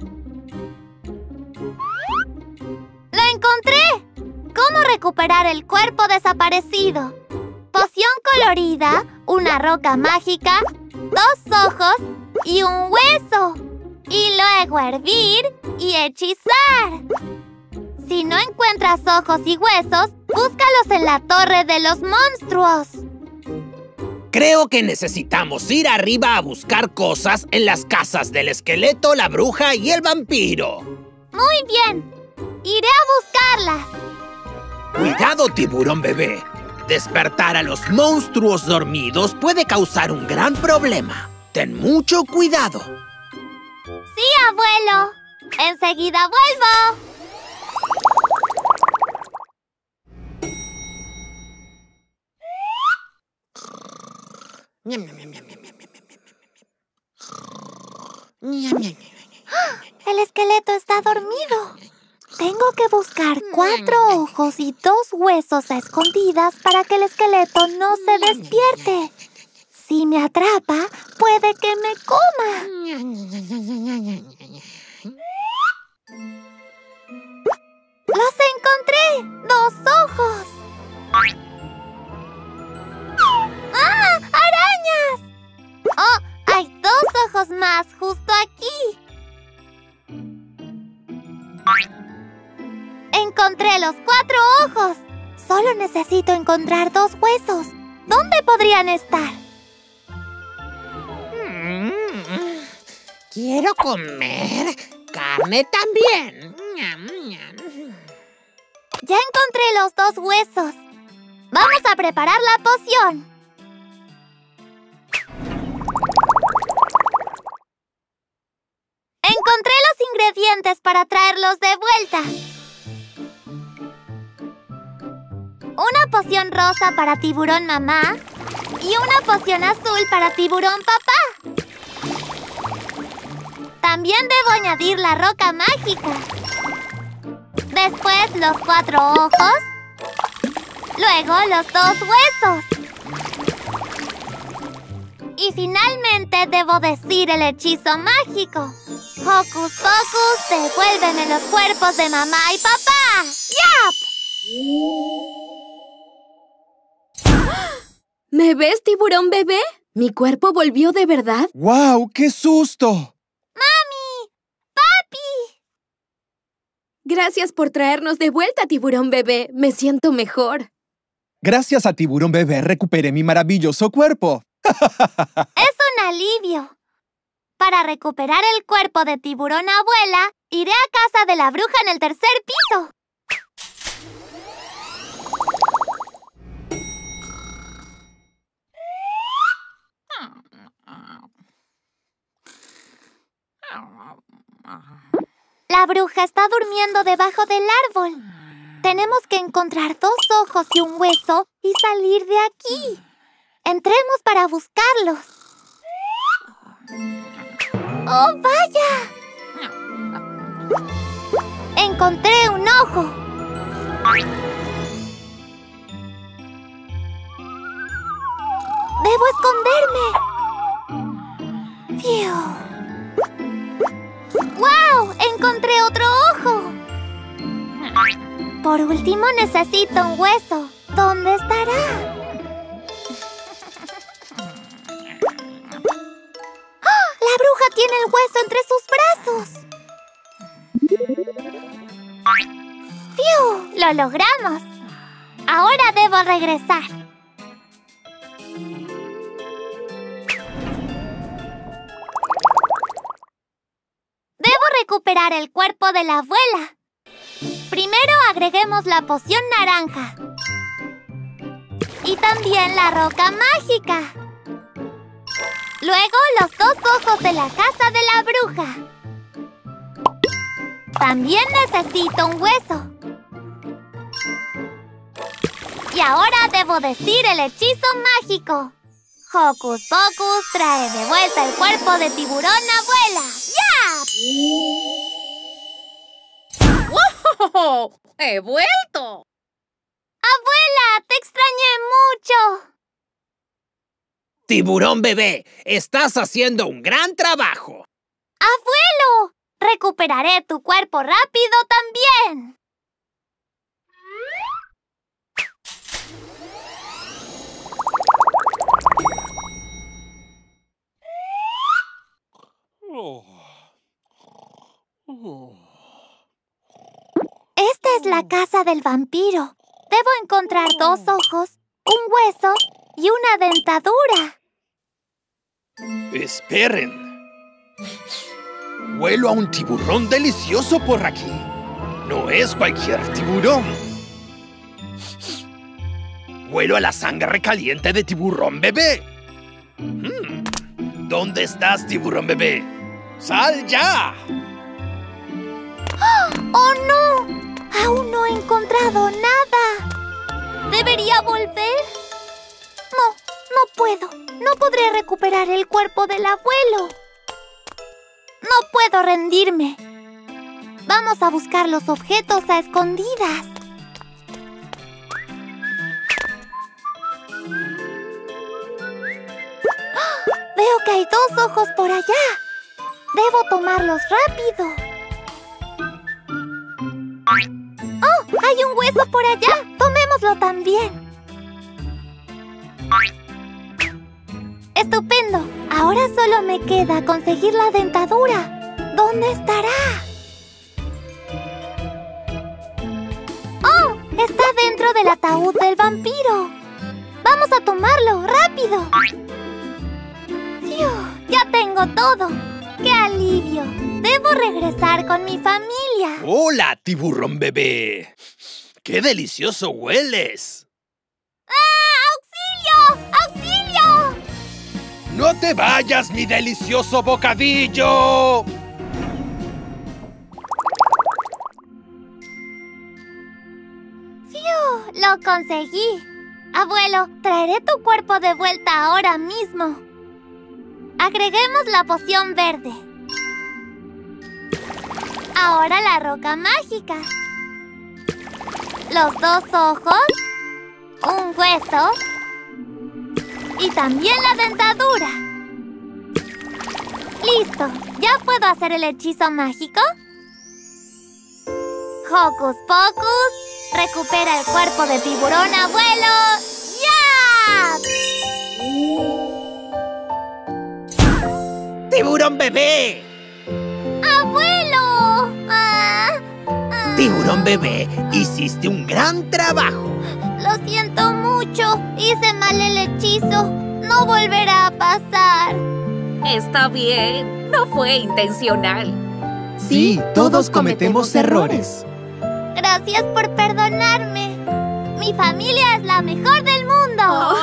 ¡Lo encontré! ¿Cómo recuperar el cuerpo desaparecido? Poción colorida, una roca mágica, dos ojos y un hueso. Y luego hervir y hechizar. Si no encuentras ojos y huesos, búscalos en la torre de los monstruos. Creo que necesitamos ir arriba a buscar cosas en las casas del esqueleto, la bruja y el vampiro. Muy bien. Iré a buscarlas. Cuidado, tiburón bebé. Despertar a los monstruos dormidos puede causar un gran problema. Ten mucho cuidado. Sí, abuelo. Enseguida vuelvo. El esqueleto está dormido. Tengo que buscar cuatro ojos y dos huesos a escondidas para que el esqueleto no se despierte. Si me atrapa, puede que me coma. ¡Los encontré! ¡Dos ojos! ¡Ah! ¡Arañas! ¡Oh! Hay dos ojos más justo aquí. Encontré los cuatro ojos. Solo necesito encontrar dos huesos. ¿Dónde podrían estar? Mm, quiero comer carne también. Ya encontré los dos huesos. Vamos a preparar la poción. Encontré los ingredientes para traerlos de vuelta. Una poción rosa para tiburón mamá y una poción azul para tiburón papá. También debo añadir la roca mágica. Después los cuatro ojos. Luego los dos huesos. Y finalmente debo decir el hechizo mágico. Hocus pocus, devuélveme los cuerpos de mamá y papá. ¡Yap! ¿Me ves, tiburón bebé? ¿Mi cuerpo volvió de verdad? ¡Guau! ¡Qué susto! ¡Mami! ¡Papi! Gracias por traernos de vuelta, tiburón bebé. Me siento mejor. Gracias a Tiburón Bebé recuperé mi maravilloso cuerpo. Es un alivio. Para recuperar el cuerpo de Tiburón Abuela, iré a casa de la bruja en el tercer piso. La bruja está durmiendo debajo del árbol. Tenemos que encontrar dos ojos y un hueso y salir de aquí. Entremos para buscarlos. ¡Oh, vaya! Encontré un ojo. ¡Debo esconderme! ¡Fiu! ¡Wow! ¡Encontré otro ojo! Por último, necesito un hueso. ¿Dónde estará? ¡Oh! ¡La bruja tiene el hueso entre sus brazos! ¡Fiu! ¡Lo logramos! Ahora debo regresar. Debo recuperar el cuerpo de la abuela. Primero agreguemos la poción naranja. Y también la roca mágica. Luego los dos ojos de la casa de la bruja. También necesito un hueso. Y ahora debo decir el hechizo mágico. Hocus Pocus trae de vuelta el cuerpo de Tiburón Abuela. ¡Ya! ¡Wow! ¡He vuelto! ¡Abuela! ¡Te extrañé mucho! Tiburón Bebé, estás haciendo un gran trabajo. ¡Abuelo! Recuperaré tu cuerpo rápido también. Esta es la casa del vampiro. Debo encontrar dos ojos, un hueso y una dentadura. Esperen. Huelo a un tiburón delicioso por aquí. No es cualquier tiburón. Huelo a la sangre caliente de Tiburón Bebé. Hmm. ¿Dónde estás, Tiburón Bebé? ¡Sal ya! ¡Oh, no! Aún no he encontrado nada. ¿Debería volver? No, no puedo. No podré recuperar el cuerpo del abuelo. No puedo rendirme. Vamos a buscar los objetos a escondidas. ¡Oh! Veo que hay dos ojos por allá. Debo tomarlos rápido. ¡Oh! Hay un hueso por allá. Tomémoslo también. ¡Estupendo! Ahora solo me queda conseguir la dentadura. ¿Dónde estará? ¡Oh! Está dentro del ataúd del vampiro. ¡Vamos a tomarlo! ¡Rápido! ¡Fiu! ¡Ya tengo todo! ¡Qué alivio! Debo regresar con mi familia. ¡Hola, Tiburón Bebé! ¡Qué delicioso hueles! ¡Ah! ¡Auxilio! ¡Auxilio! ¡No te vayas, mi delicioso bocadillo! ¡Fiu! ¡Lo conseguí! Abuelo, traeré tu cuerpo de vuelta ahora mismo. Agreguemos la poción verde. Ahora la roca mágica. Los dos ojos. Un hueso. Y también la dentadura. ¡Listo! ¿Ya puedo hacer el hechizo mágico? Hocus Pocus. Recupera el cuerpo de Tiburón Abuelo. ¡Ya! ¡Tiburón bebé! ¡Abuelo! Ah, ah. Tiburón bebé, hiciste un gran trabajo. Lo siento mucho. Hice mal el hechizo. No volverá a pasar. Está bien. No fue intencional. Sí, todos cometemos errores. Gracias por perdonarme. Mi familia es la mejor del mundo. Oh.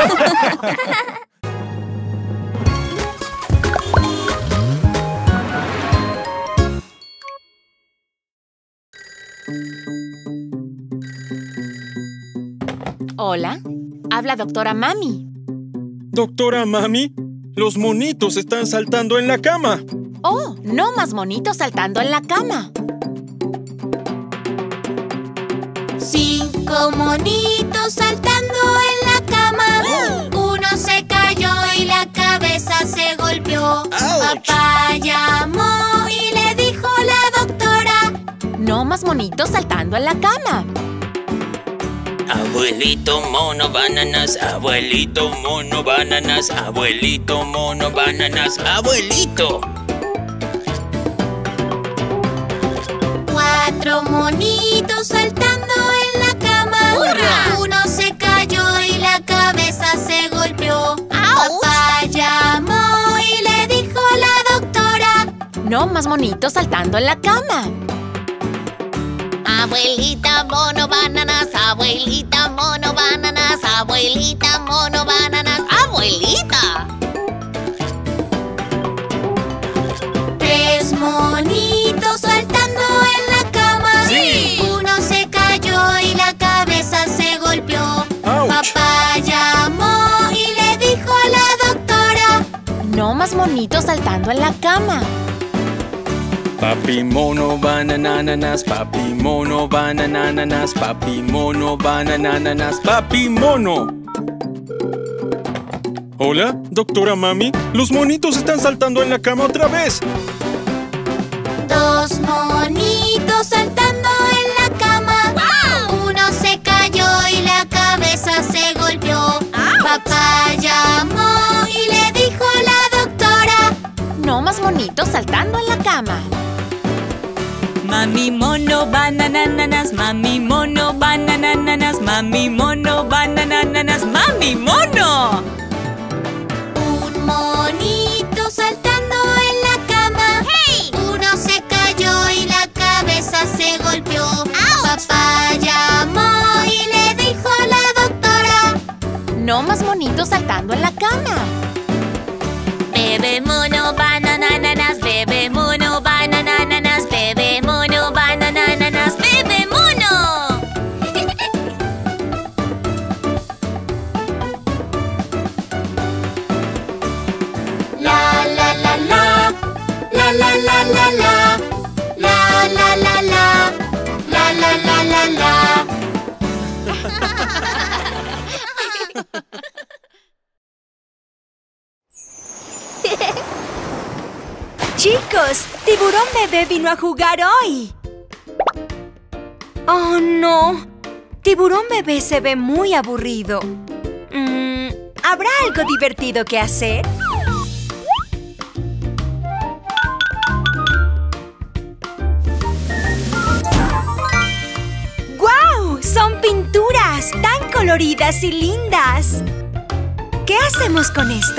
Hola, habla doctora Mami. ¿Doctora Mami? Los monitos están saltando en la cama. Oh, no más monitos saltando en la cama. Cinco monitos saltando en la cama. Uno se cayó y la cabeza se golpeó. Papá llamó y le dijo la doctora: no más monitos saltando en la cama. Abuelito mono bananas, abuelito mono bananas, abuelito mono bananas, abuelito. Cuatro monitos saltando en la cama. ¡Hurra! Uno se cayó y la cabeza se golpeó. ¡Auch! Papá llamó y le dijo la doctora: no más monitos saltando en la cama. Abuelita mono bananas, abuelita mono bananas, abuelita mono bananas, abuelita. Tres monitos saltando en la cama. ¡Sí! Uno se cayó y la cabeza se golpeó. ¡Auch! Papá llamó y le dijo a la doctora: no más monitos saltando en la cama. Papi mono banananas, papi mono banananas, papi mono banananas, papi mono. Hola, doctora Mami. Los monitos están saltando en la cama otra vez. Dos monitos saltando en la cama. ¡Wow! Uno se cayó y la cabeza se golpeó. ¡Auch! Papá llamó y le dijo a la doctora: no más monitos saltando en la cama. Mami mono banananas, mami mono banananas, mami mono banananas, mami mono. Un monito saltando en la cama. ¡Hey! Uno se cayó y la cabeza se golpeó. ¡Auch! Papá llamó y le dijo a la doctora: no más monitos saltando en la cama. Bebé mono banananas, bebé mono banananas, bebé mono banananas, bebé mono. La la la la, la la la la la, la la la la, la la la la la. Chicos, Tiburón Bebé vino a jugar hoy. Oh, no. Tiburón Bebé se ve muy aburrido. Mm, ¿habrá algo divertido que hacer? ¡Guau! ¡Son pinturas tan coloridas y lindas! ¿Qué hacemos con esto?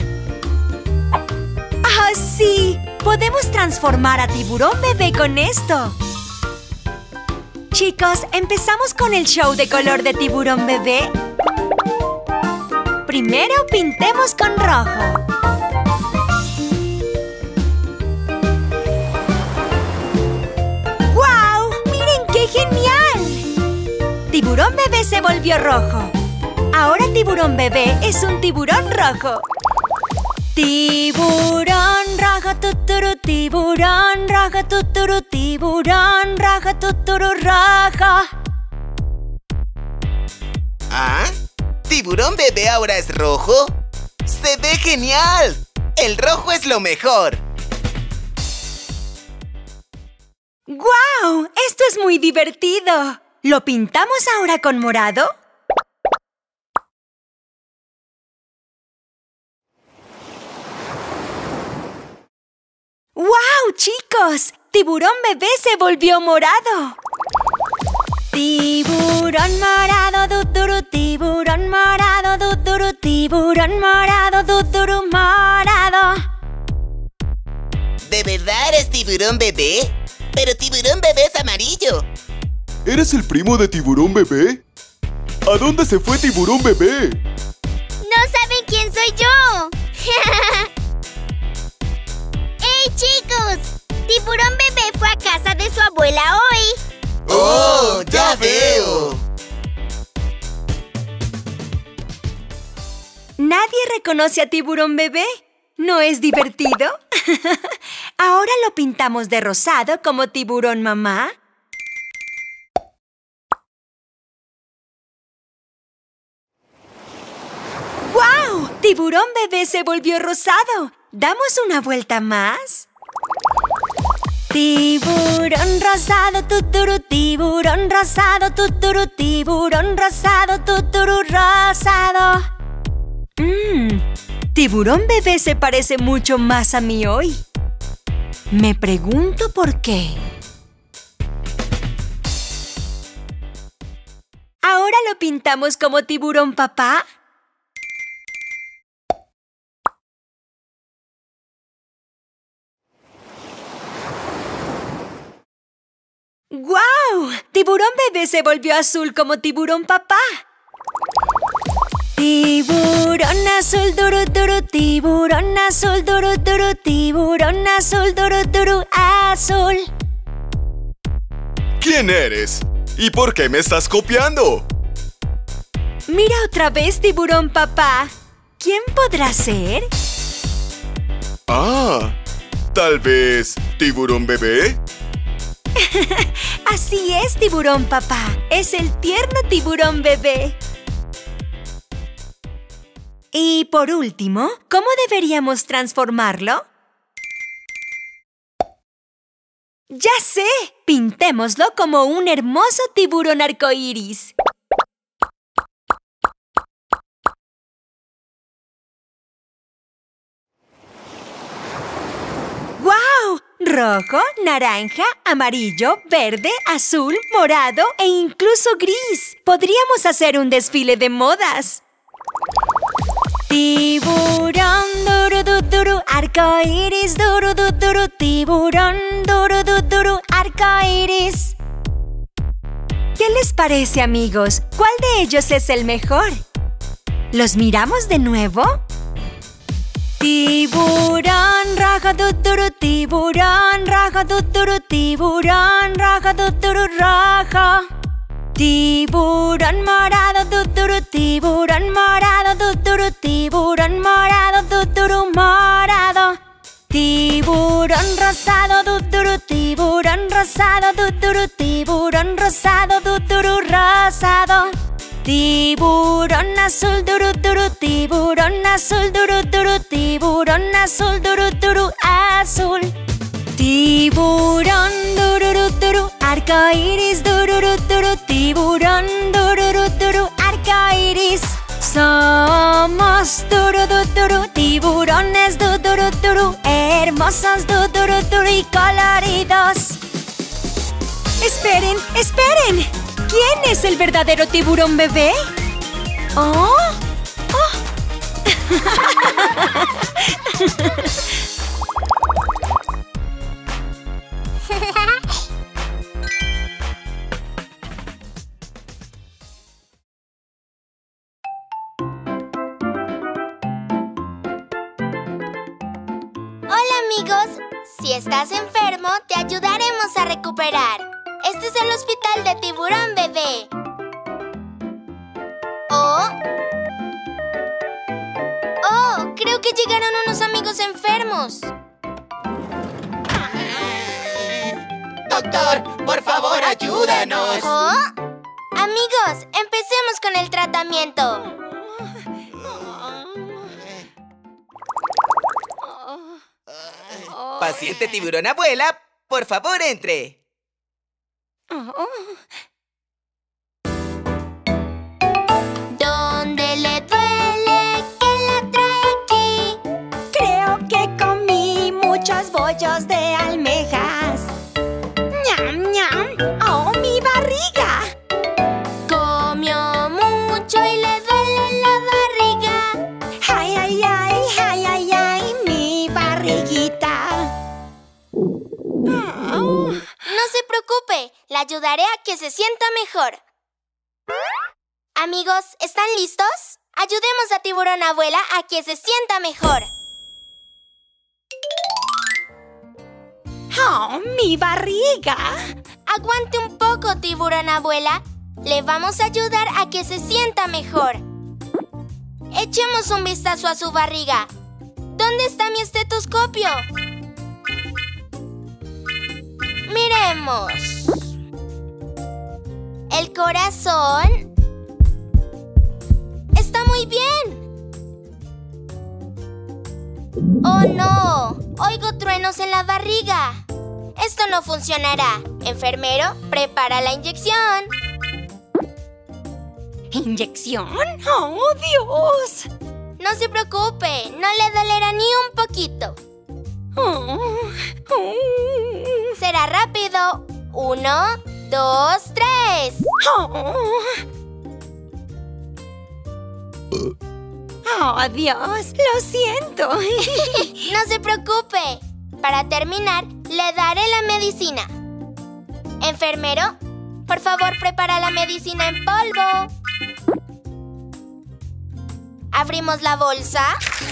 ¡Ah, sí! Podemos transformar a Tiburón Bebé con esto. Chicos, ¿empezamos con el show de color de Tiburón Bebé? Primero pintemos con rojo. ¡Guau! ¡Miren qué genial! Tiburón Bebé se volvió rojo. Ahora Tiburón Bebé es un tiburón rojo. Tiburón rojo, tuturu, tiburón rojo, tuturu, tiburón rojo, tuturu, rojo. ¿Ah? ¿Tiburón Bebé ahora es rojo? ¡Se ve genial! ¡El rojo es lo mejor! ¡Guau! ¡Esto es muy divertido! ¿Lo pintamos ahora con morado? ¡Guau, chicos! ¡Tiburón bebé se volvió morado! Tiburón morado, duduru, tiburón morado, duduru, tiburón morado, duduru, morado. ¿De verdad eres tiburón bebé? Pero tiburón bebé es amarillo. ¿Eres el primo de tiburón bebé? ¿A dónde se fue tiburón bebé? ¡No saben quién soy yo! ¡Hey, chicos! Tiburón bebé fue a casa de su abuela hoy. ¡Oh, ya veo! ¿Nadie reconoce a tiburón bebé? ¿No es divertido? Ahora lo pintamos de rosado como tiburón mamá. ¡Guau! ¡Tiburón bebé se volvió rosado! ¿Damos una vuelta más? Tiburón rosado, tuturu, tiburón rosado, tuturu, tiburón rosado, tuturu, rosado. Mmm, tiburón bebé se parece mucho más a mí hoy. Me pregunto por qué. ¿Ahora lo pintamos como tiburón papá? ¡Guau! Tiburón bebé se volvió azul como tiburón papá. Tiburón azul, duru, duru, tiburón azul, duru, duru, tiburón azul, duru, duru, azul. ¿Quién eres? ¿Y por qué me estás copiando? Mira otra vez, tiburón papá. ¿Quién podrá ser? Ah, tal vez tiburón bebé. Así es, tiburón papá. Es el tierno tiburón bebé. Y por último, ¿cómo deberíamos transformarlo? ¡Ya sé! Pintémoslo como un hermoso tiburón arcoíris. ¡Guau! Rojo, naranja, amarillo, verde, azul, morado e incluso gris. Podríamos hacer un desfile de modas. Tiburón, duru, duru, duru, arcoíris, duru, duru, duru, tiburón, duru, duru, duru, arcoíris. ¿Qué les parece, amigos? ¿Cuál de ellos es el mejor? ¿Los miramos de nuevo? Tiburón rojo, duduru, tiburón rojo, duduru, tiburón rojo, duduru, rojo. Tiburón morado, duduru, tiburón morado, duduru, tiburón morado, duduru, morado. Tiburón rosado, duduru, tiburón rosado, duduru, tiburón rosado, duduru, rosado. Tiburón azul, duru, duru, tiburón azul, duru, duru, tiburón azul, duru, duru, azul. Tiburón, duru, duru, arcoíris, duru, duru, tiburón, duru, duru, arcoíris. Somos duru, duru, tiburones, duru, duru, hermosos, duru, duru y coloridos. ¡Esperen, esperen! ¿Quién es el verdadero tiburón bebé? ¡Oh! ¡Oh! Hola, amigos. Si estás enfermo, te ayudaremos a recuperar. Este es el hospital de tiburón bebé. Oh. Oh, creo que llegaron unos amigos enfermos. Doctor, por favor, ayúdanos. ¿Oh? Amigos, empecemos con el tratamiento. Paciente tiburón abuela, por favor, entre. Oh. ¿Dónde le duele? ¿Qué la trae aquí? Creo que comí muchos bollos de No se preocupe, le ayudaré a que se sienta mejor. Amigos, ¿están listos? Ayudemos a Tiburón Abuela a que se sienta mejor. ¡Oh, mi barriga! Aguante un poco, Tiburón Abuela. Le vamos a ayudar a que se sienta mejor. Echemos un vistazo a su barriga. ¿Dónde está mi estetoscopio? Miremos. El corazón está muy bien. ¡Oh, no! Oigo truenos en la barriga. Esto no funcionará. Enfermero, prepara la inyección. ¿Inyección? ¡Oh, Dios! No se preocupe, no le dolerá ni un poquito. Oh, oh. Será rápido. Uno, dos, tres. Oh. Oh, Dios, lo siento. No se preocupe. Para terminar, le daré la medicina. Enfermero, por favor, prepara la medicina en polvo. Abrimos la bolsa.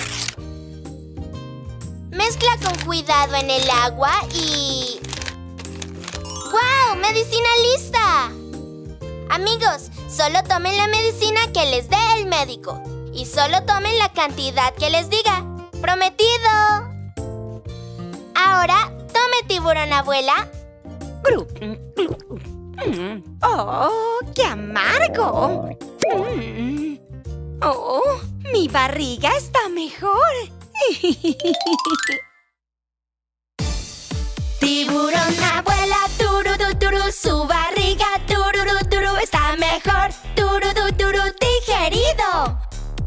Mezcla con cuidado en el agua y... ¡Guau! ¡Medicina lista! Amigos, solo tomen la medicina que les dé el médico. Y solo tomen la cantidad que les diga. ¡Prometido! Ahora, tome, Tiburón Abuela. ¡Oh, qué amargo! ¡Oh, mi barriga está mejor! Tiburón Abuela, tururú, turú, su barriga, tururú, turú, está mejor. Tururú, turú, digerido.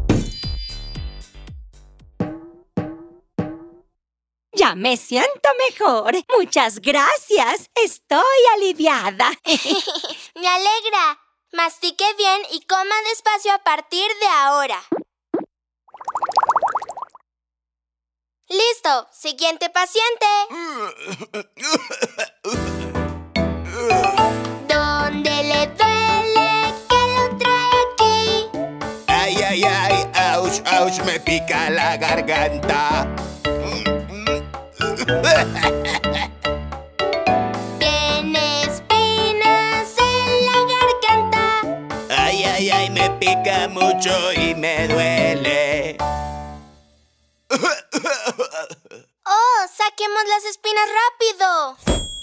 Ya me siento mejor. Muchas gracias. Estoy aliviada. Me alegra. Mastique bien y coma despacio a partir de ahora. ¡Listo! Siguiente paciente. ¿Dónde le duele? ¿Qué lo trae aquí? Ay, ay, ay, ouch, ouch, me pica la garganta. Tiene espinas en la garganta. Ay, ay, ay, me pica mucho y me duele. ¡Oh! ¡Saquemos las espinas rápido!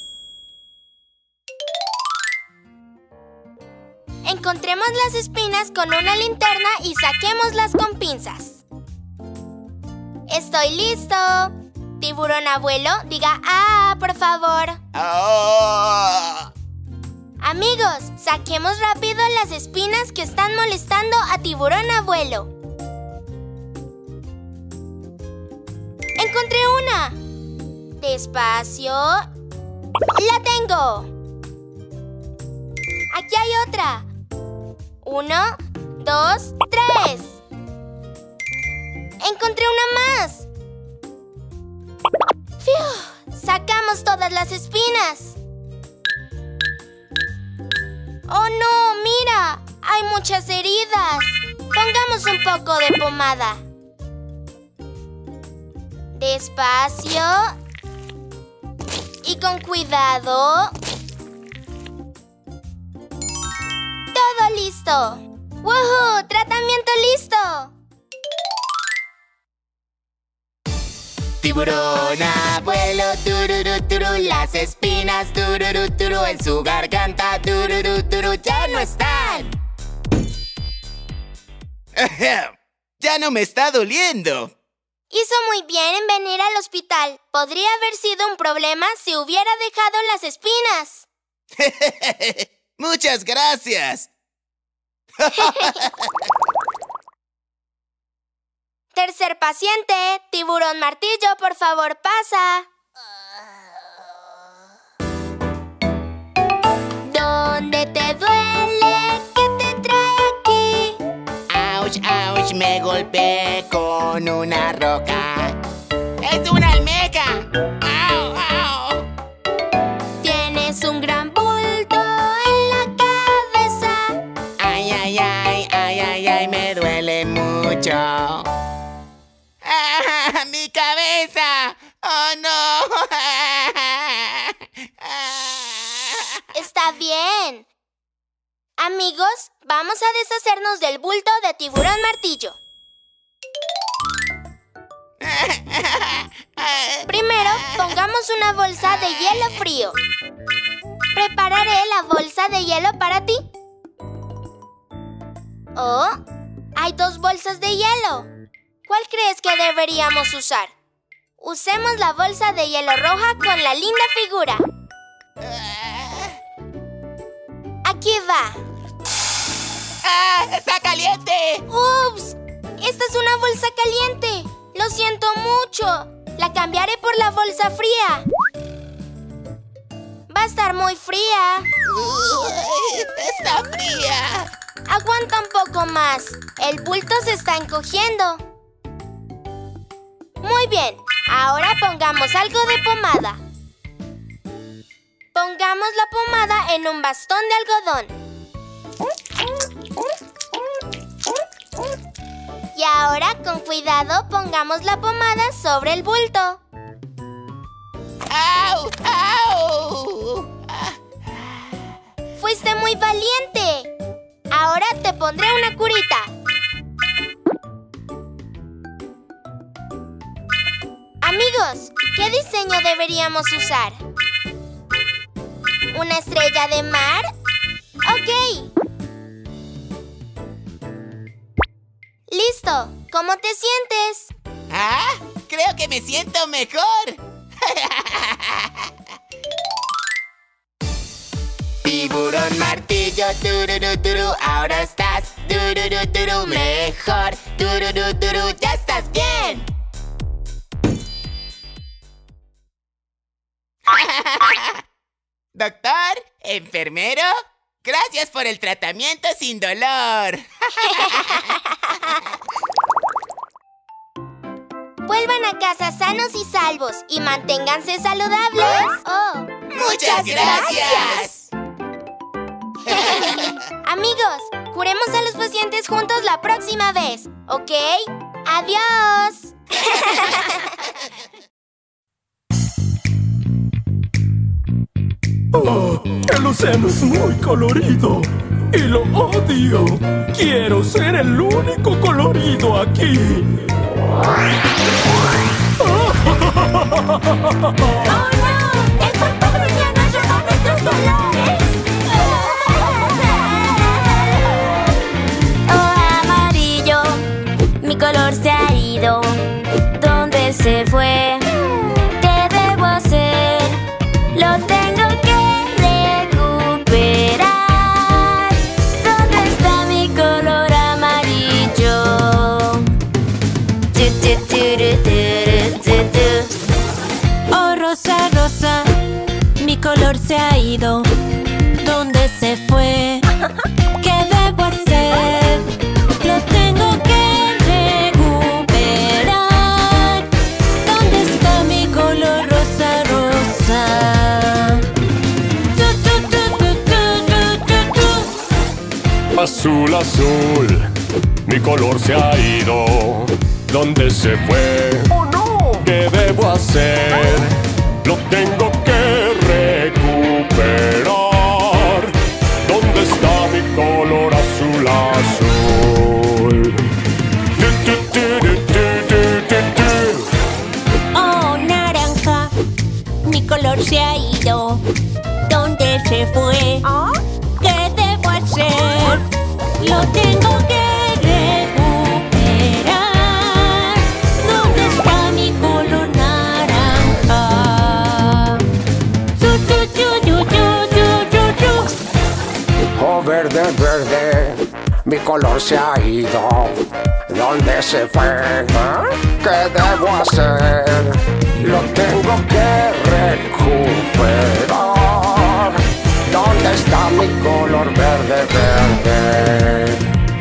Encontremos las espinas con una linterna y saquémoslas con pinzas. ¡Estoy listo! Tiburón Abuelo, diga ¡ah! Por favor. Oh. Amigos, saquemos rápido las espinas que están molestando a Tiburón Abuelo. ¡Encontré una! Despacio. ¡La tengo! Aquí hay otra. Uno, dos, tres. ¡Encontré una más! ¡Fiu! ¡Sacamos todas las espinas! ¡Oh, no! ¡Mira! ¡Hay muchas heridas! Pongamos un poco de pomada. Despacio. Y con cuidado. ¡Todo listo! ¡Woohoo! ¡Tratamiento listo! Tiburón Abuelo, tururú, turú, las espinas, tururú, turú, en su garganta, tururú, turú, ya no están. Ya no me está doliendo. Hizo muy bien en venir al hospital. Podría haber sido un problema si hubiera dejado las espinas. Muchas gracias. Tercer paciente, Tiburón Martillo, por favor, pasa. ¿Dónde te duele? ¿Qué te trae aquí? Ouch, ouch, me golpeé con una roca. ¡Es una almeja! ¡Au, au! Está bien. Amigos, vamos a deshacernos del bulto de Tiburón Martillo. Primero, pongamos una bolsa de hielo frío. Prepararé la bolsa de hielo para ti. Oh, hay dos bolsas de hielo. ¿Cuál crees que deberíamos usar? Usemos la bolsa de hielo roja con la linda figura. Aquí va. ¡Ah! ¡Está caliente! ¡Ups! Esta es una bolsa caliente. Lo siento mucho. La cambiaré por la bolsa fría. Va a estar muy fría. Uy, ¡está fría! Aguanta un poco más. El bulto se está encogiendo. Muy bien. Ahora pongamos algo de pomada. Pongamos la pomada en un bastón de algodón. Y ahora, con cuidado, pongamos la pomada sobre el bulto. ¡Au! ¡Au! Fuiste muy valiente. Ahora te pondré una curita. Amigos, ¿qué diseño deberíamos usar? ¿Una estrella de mar? ¡Ok! ¡Listo! ¿Cómo te sientes? ¡Ah! Creo que me siento mejor. Tiburón martillo, tururú, turú, ahora estás tururú, turú, mejor. Tururú, turú, ya estás bien. Doctor, enfermero, gracias por el tratamiento sin dolor. Vuelvan a casa sanos y salvos y manténganse saludables. Oh, muchas gracias. Amigos, curemos a los pacientes juntos la próxima vez, ¿ok? ¡Adiós! Oh, el océano es muy colorido y lo odio. Quiero ser el único colorido aquí. ¡Oh, no! ¡El pulpo gruñón nos robó nuestros colores! Oh, amarillo, mi color se ha ido. ¿Dónde se fue? ¿Qué debo hacer? Lo tengo que recuperar. ¿Dónde está mi color amarillo? Tu, tu, tu, tu, tu, tu. Oh, rosa, rosa, mi color se ha ido. ¿Dónde se fue? ¿Qué debo hacer? Lo tengo que recuperar. ¿Dónde está mi color rosa, rosa? Tu, tu, tu, tu, tu, tu, tu. Azul, azul, mi color se ha ido. ¿Dónde se fue? ¡Oh, no! ¿Qué debo hacer? Lo tengo que recuperar. ¿Dónde está mi color azul, azul? Tu, tu, tu, tu, tu, tu, tu. Oh, naranja, mi color se ha ido. ¿Dónde se fue? ¿Qué debo hacer? Lo tengo que recuperar. ¿Dónde está mi color naranja? Tu, tu, tu, tu, tu, tu, tu. Oh, verde, verde, mi color se ha ido. ¿Dónde se fue? ¿Qué debo hacer? Lo tengo que recuperar. ¿Dónde está mi color verde, verde?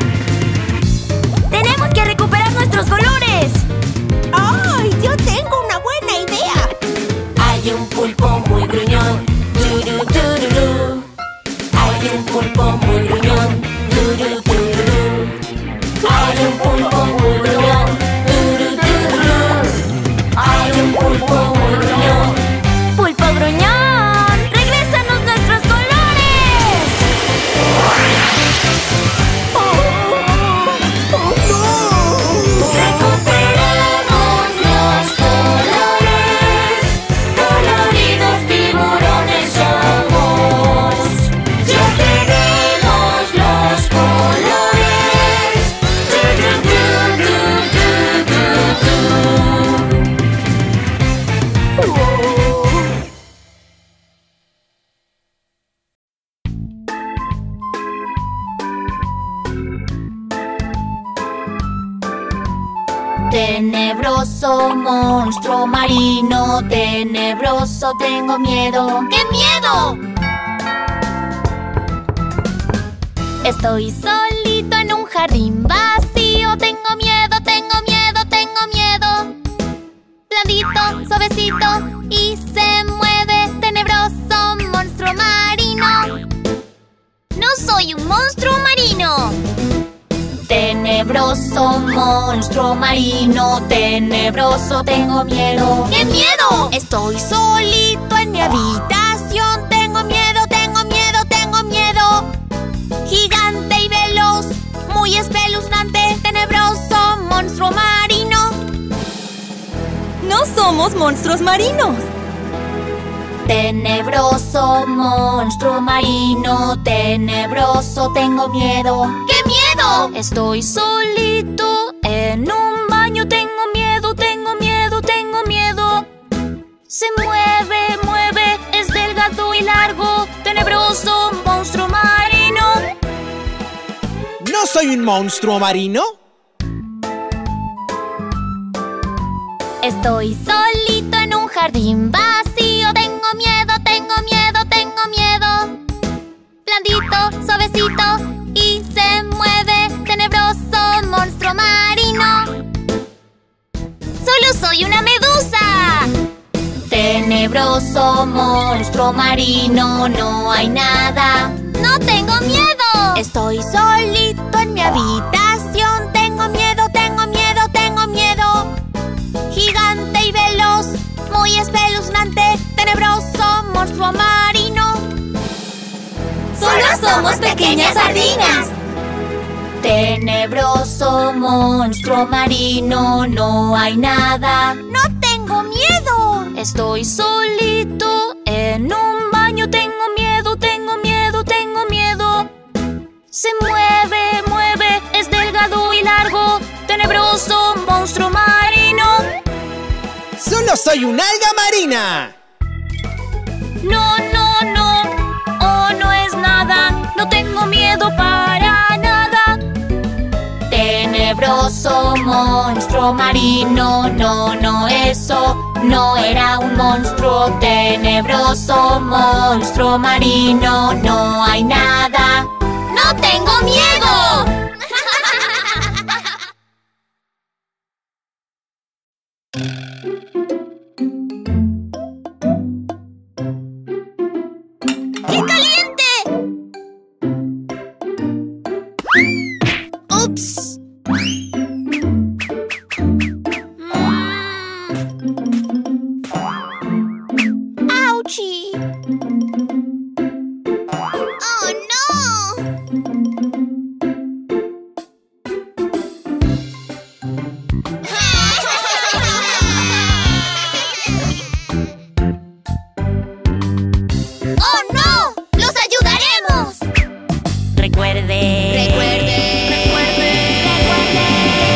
¡Tenemos que recuperar nuestros colores! ¡Ay! Yo tengo una buena idea. Hay un pulpo muy gruñón. Turu, tururú. Hay un pulpo muy gruñón. Turu, tururú. Hay un pulpo muy gruñón. Turu, tururú. Hay un pulpo muy gruñón. ¡Pulpo gruñón! ¡Regrésanos nuestros colores! Tenebroso monstruo marino, tenebroso, tengo miedo. ¡Qué miedo! Estoy solito en un jardín vacío, tengo miedo, tengo miedo, tengo miedo. Blandito, suavecito y se mueve, tenebroso monstruo marino. ¡No soy un monstruo marino! Tenebroso monstruo marino, tenebroso, tengo miedo. ¡Qué miedo! Estoy solito en mi habitación, tengo miedo, tengo miedo, tengo miedo. Gigante y veloz, muy espeluznante, tenebroso monstruo marino. ¡No somos monstruos marinos! Tenebroso monstruo marino, tenebroso, tengo miedo. ¡Qué miedo! Estoy solito en un baño, tengo miedo, tengo miedo, tengo miedo. Se mueve, mueve, es delgado y largo, tenebroso monstruo marino. ¿No soy un monstruo marino? Estoy solito en un jardín vacío, tengo miedo, tengo miedo, tengo miedo. Blandito, suavecito y se mueve, tenebroso monstruo marino. ¡Solo soy una medusa! Tenebroso monstruo marino, no hay nada. ¡No tengo miedo! Estoy solito en mi habitación, tengo miedo, tengo miedo, tengo miedo. Gigante y veloz, muy espeluznante, tenebroso monstruo marino. ¡Solo somos pequeñas sardinas! Tenebroso monstruo marino, no hay nada. ¡No tengo miedo! Estoy solito en un baño, tengo miedo, tengo miedo, tengo miedo. Se mueve, mueve, es delgado y largo, tenebroso monstruo marino. ¡Solo soy un alga marina! No, no, no, oh, no es nada, no tengo miedo para nada. Tenebroso monstruo marino, no, no, eso no era un monstruo. Tenebroso monstruo marino, no hay nada. ¡No tengo miedo! ¡Qué caliente! ¡Ups! Mm. ¡Auchi! ¡Oh, no! ¡Oh, no! ¡Los ayudaremos! Recuerde, Recuerde, recuerde, recuerde.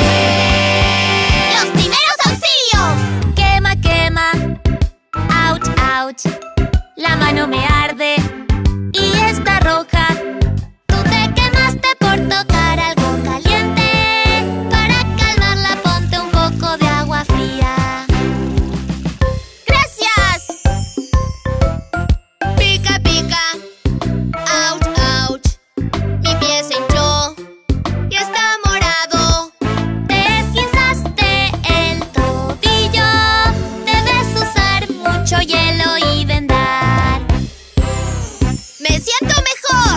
¡Los primeros auxilios! Quema, quema, ouch, ouch. La mano me arde y está roja. Tú te quemaste por tocar algo caliente. Para calmarla ponte un poco de agua fría. ¡Gracias! Pica, pica. Ouch, ouch. Mi pie se hinchó y está morado. Te esguinzaste el tobillo. Debes usar mucho hielo y vendar. ¡Me siento mejor!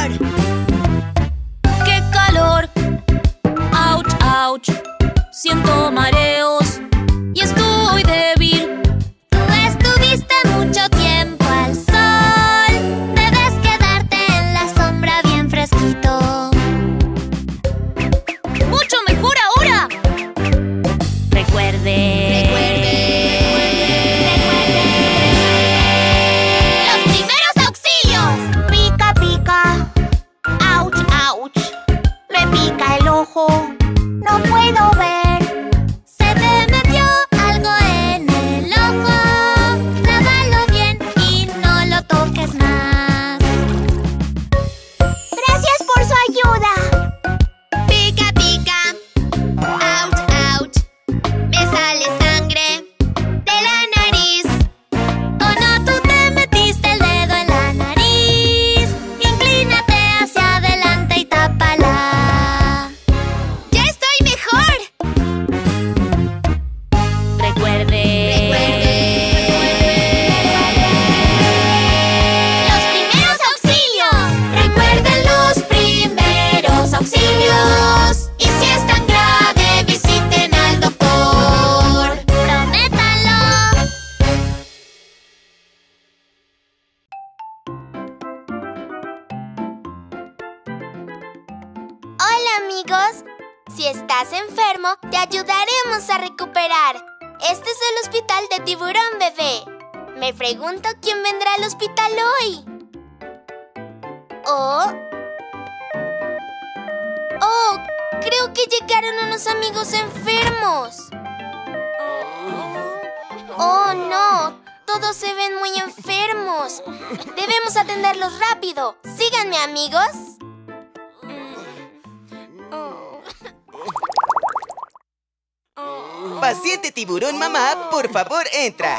Si estás enfermo, te ayudaremos a recuperar. Este es el hospital de Tiburón Bebé. Me pregunto quién vendrá al hospital hoy. Oh. Oh, creo que llegaron unos amigos enfermos. Oh, no. Todos se ven muy enfermos. Debemos atenderlos rápido. Síganme, amigos. Paciente Tiburón Mamá, por favor, entra.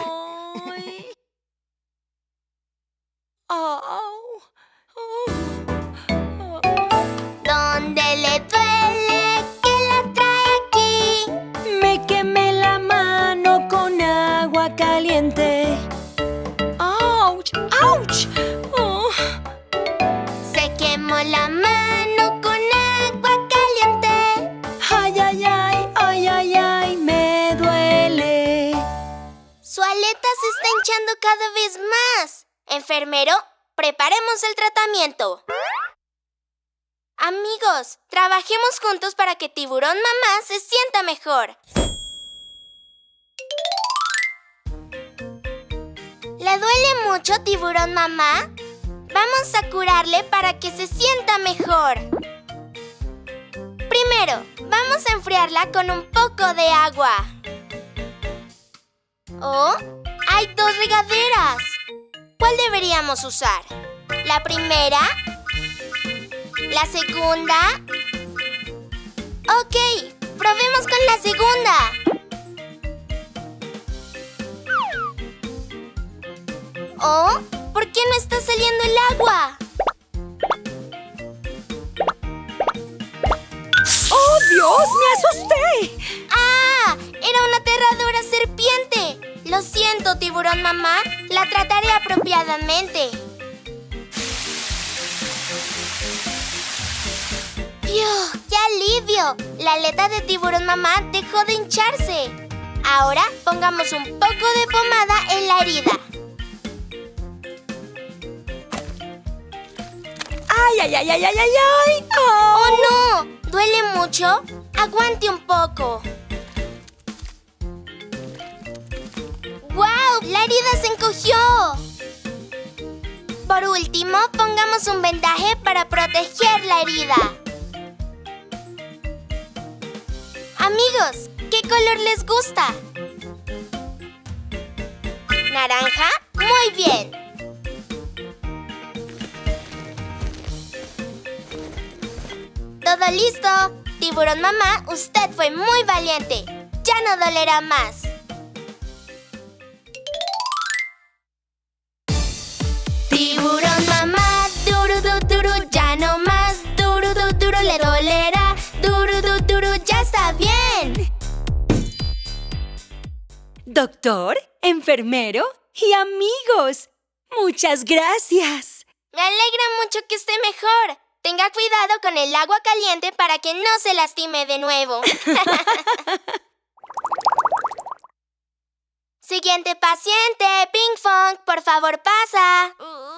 ¿Dónde le duele? ¿Qué la trae aquí? Me quemé la mano con agua caliente. ¡Auch! ¡Auch! Oh. Se quemó la mano con agua caliente. ¡Ay, ay, ay! ¡Ay, ay, ay! Me duele. Su aleta se está hinchando cada vez más. Enfermero, preparemos el tratamiento. Amigos, trabajemos juntos para que Tiburón Mamá se sienta mejor. ¿Le duele mucho, Tiburón Mamá? Vamos a curarle para que se sienta mejor. Primero, vamos a enfriarla con un poco de agua. ¡Oh! ¡Hay dos regaderas! ¿Cuál deberíamos usar? ¿La primera? ¿La segunda? Ok, probemos con la segunda. ¿Oh? ¿Por qué no está saliendo el agua? ¡Oh, Dios! ¡Me asusté! ¡Ah! ¡Era una aterradora serpiente! Lo siento, Tiburón Mamá. La trataré apropiadamente. ¡Fiu! ¡Qué alivio! La aleta de Tiburón Mamá dejó de hincharse. Ahora pongamos un poco de pomada en la herida. ¡Ay, ay, ay, ay, ay, ay! ay. Oh. ¡Oh, no! ¿Duele mucho? Aguante un poco. ¡Guau! ¡La herida se encogió! Por último, pongamos un vendaje para proteger la herida. Amigos, ¿qué color les gusta? ¿Naranja? Muy bien. ¿Todo listo? Tiburón Mamá, usted fue muy valiente. Ya no dolerá más. Tiburón Mamá, duro, duro, duro, ya no más. Duro, duro, duro, le dolerá. Duro, duro, duro, ya está bien. Doctor, enfermero y amigos, muchas gracias. Me alegra mucho que esté mejor. Tenga cuidado con el agua caliente para que no se lastime de nuevo. Siguiente paciente, Ping Fong, por favor pasa.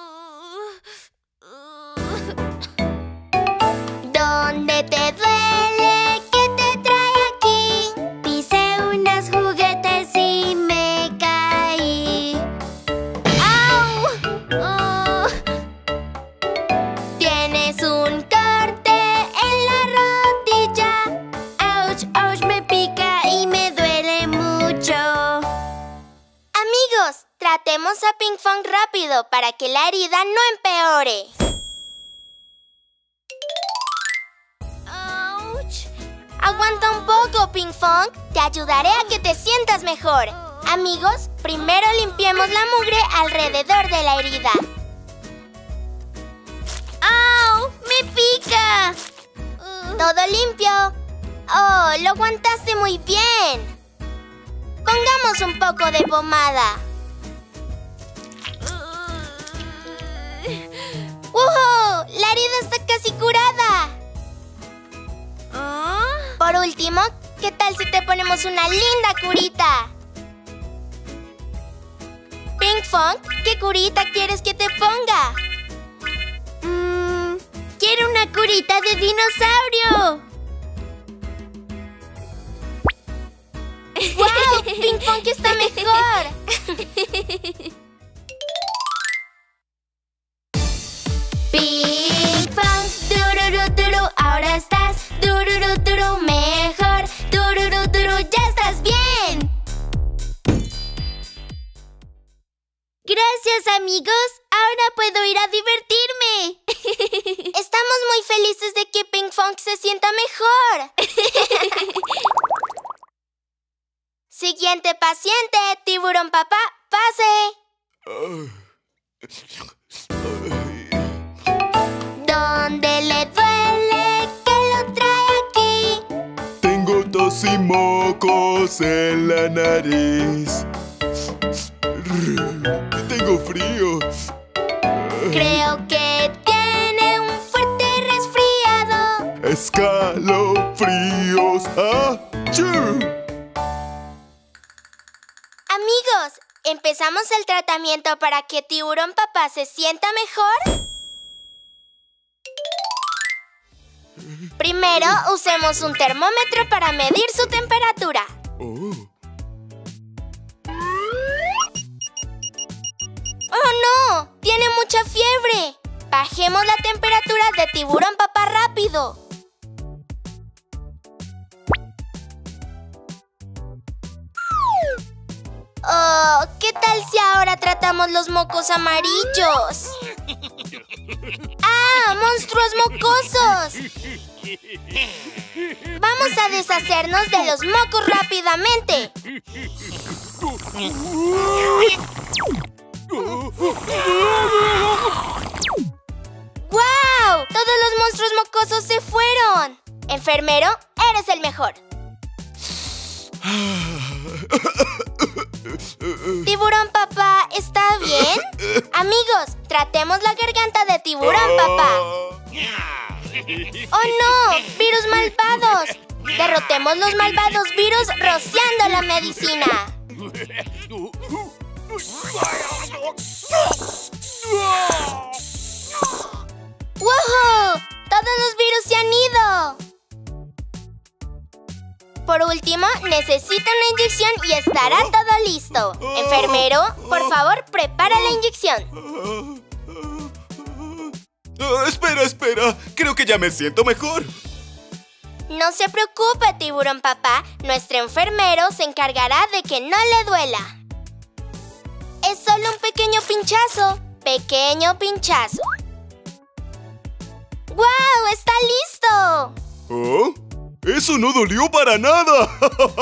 ¿Dónde te duele? ¿Qué te trae aquí? Pisé unas juguetes y me caí. ¡Au! Oh. Tienes un corte en la rodilla. ¡Auch, auch! Me pica y me duele mucho. Amigos, tratemos a Ping Fong rápido para que la herida no empeore. ¡Auch! Aguanta un poco, Ping Fong. Te ayudaré a que te sientas mejor. Amigos, primero limpiemos la mugre alrededor de la herida. ¡Au! ¡Me pica! ¿Todo limpio? ¡Oh, lo aguantaste muy bien! Pongamos un poco de pomada. ¡Wow! ¡La herida está casi curada! Por último, ¿qué tal si te ponemos una linda curita? Ping Fong, ¿qué curita quieres que te ponga? Mmm, quiero una curita de dinosaurio. Ping Pong está mejor. Ping Pong, tururú, turú, ahora estás tururú, turú, mejor. Tururú, turú, ya estás bien. Gracias, amigos. Ahora puedo ir a divertirme. Estamos muy felices de que Ping Pong se sienta mejor. Siguiente paciente, Tiburón Papá, pase. ¿Dónde le duele? ¿Qué lo trae aquí? Tengo tos y mocos en la nariz. Tengo frío. Creo que tiene un fuerte resfriado. Escalofríos. ¡Achú! Amigos, ¿empezamos el tratamiento para que Tiburón Papá se sienta mejor? Primero, usemos un termómetro para medir su temperatura. Oh. ¡Oh, no! ¡Tiene mucha fiebre! Bajemos la temperatura de Tiburón Papá rápido. Oh, ¿qué tal si ahora tratamos los mocos amarillos? ¡Ah! ¡Monstruos mocosos! Vamos a deshacernos de los mocos rápidamente. ¡Guau! ¡Todos los monstruos mocosos se fueron! Enfermero, eres el mejor. Tiburón Papá, ¿está bien? Amigos, tratemos la garganta de Tiburón Papá. ¡Oh no! ¡Virus malvados! Derrotemos los malvados virus rociando la medicina. ¡Wow! ¡Todos los virus se han ido! Por último, necesita una inyección y estará todo listo. Enfermero, por favor, prepara la inyección. Oh, espera, espera. Creo que ya me siento mejor. No se preocupe, Tiburón Papá. Nuestro enfermero se encargará de que no le duela. Es solo un pequeño pinchazo. Pequeño pinchazo. ¡Guau! ¡Está listo! ¿Oh? ¡Eso no dolió para nada!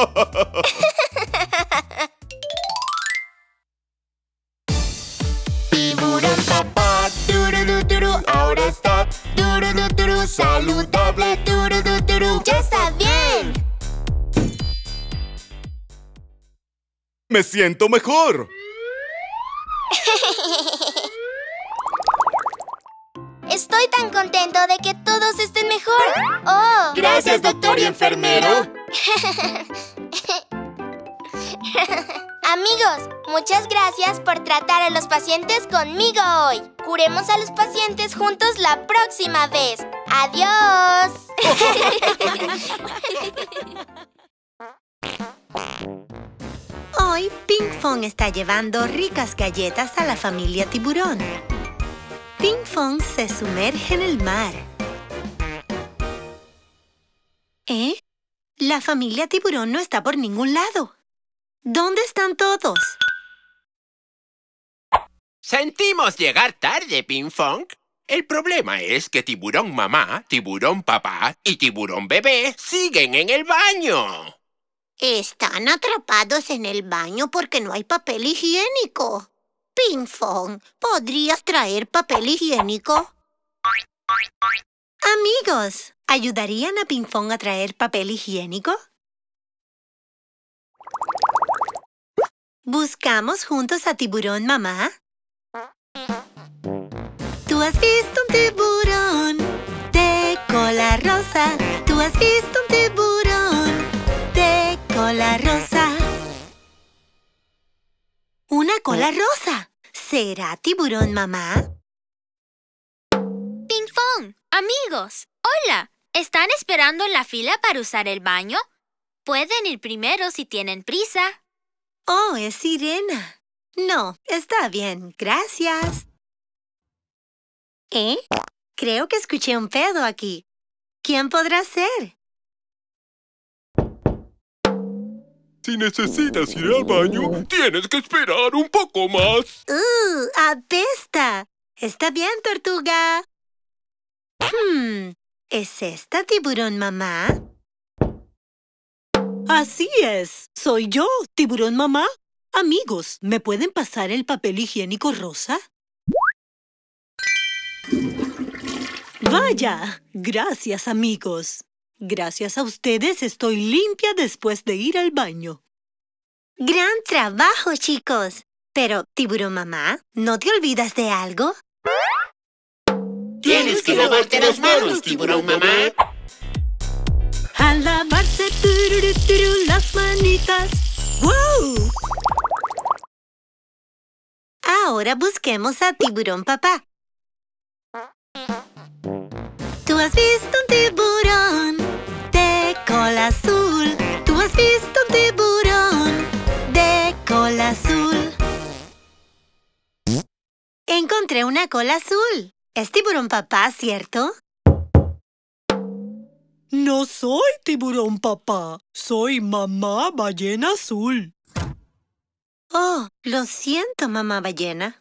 Tiburón Papá, tururú, turú, ahora está tururú, turú, saludable, tururú, turú, ¡ya está bien! ¡Me siento mejor! Estoy tan contento de que todos estén mejor. ¡Oh! Gracias, doctor y enfermero. Amigos, muchas gracias por tratar a los pacientes conmigo hoy. Curemos a los pacientes juntos la próxima vez. ¡Adiós! Hoy, Ping Pong está llevando ricas galletas a la familia Tiburón. Ping Pong se sumerge en el mar. ¿Eh? La familia Tiburón no está por ningún lado. ¿Dónde están todos? Sentimos llegar tarde, Ping Pong. El problema es que Tiburón Mamá, Tiburón Papá y Tiburón Bebé siguen en el baño. Están atrapados en el baño porque no hay papel higiénico. Ping Pong, ¿podrías traer papel higiénico? Amigos, ¿ayudarían a Ping Pong a traer papel higiénico? ¿Buscamos juntos a Tiburón Mamá? ¿Tú has visto un tiburón de cola rosa? ¿Tú has visto un tiburón de cola rosa? ¡Una cola rosa! ¿Será Tiburón Mamá? Ping Pong, amigos, hola. ¿Están esperando en la fila para usar el baño? Pueden ir primero si tienen prisa. Oh, es sirena. No, está bien, gracias. ¿Eh? Creo que escuché un pedo aquí. ¿Quién podrá ser? Si necesitas ir al baño, tienes que esperar un poco más. ¡Uh! ¡Apesta! Está bien, tortuga. Hmm, ¿es esta tiburón mamá? Así es. Soy yo, tiburón mamá. Amigos, ¿me pueden pasar el papel higiénico rosa? Vaya, gracias amigos. Gracias a ustedes estoy limpia después de ir al baño. ¡Gran trabajo, chicos! Pero, tiburón mamá, ¿no te olvidas de algo? Tienes que lavarte las manos, tiburón mamá. A lavarse tururu, turu, las manitas. ¡Wow! Ahora busquemos a tiburón papá. Tú has visto un tiburón de cola azul. Tú has visto un tiburón de cola azul. Encontré una cola azul. Es tiburón papá, ¿cierto? No soy tiburón papá. Soy mamá ballena azul. Oh, lo siento, mamá ballena.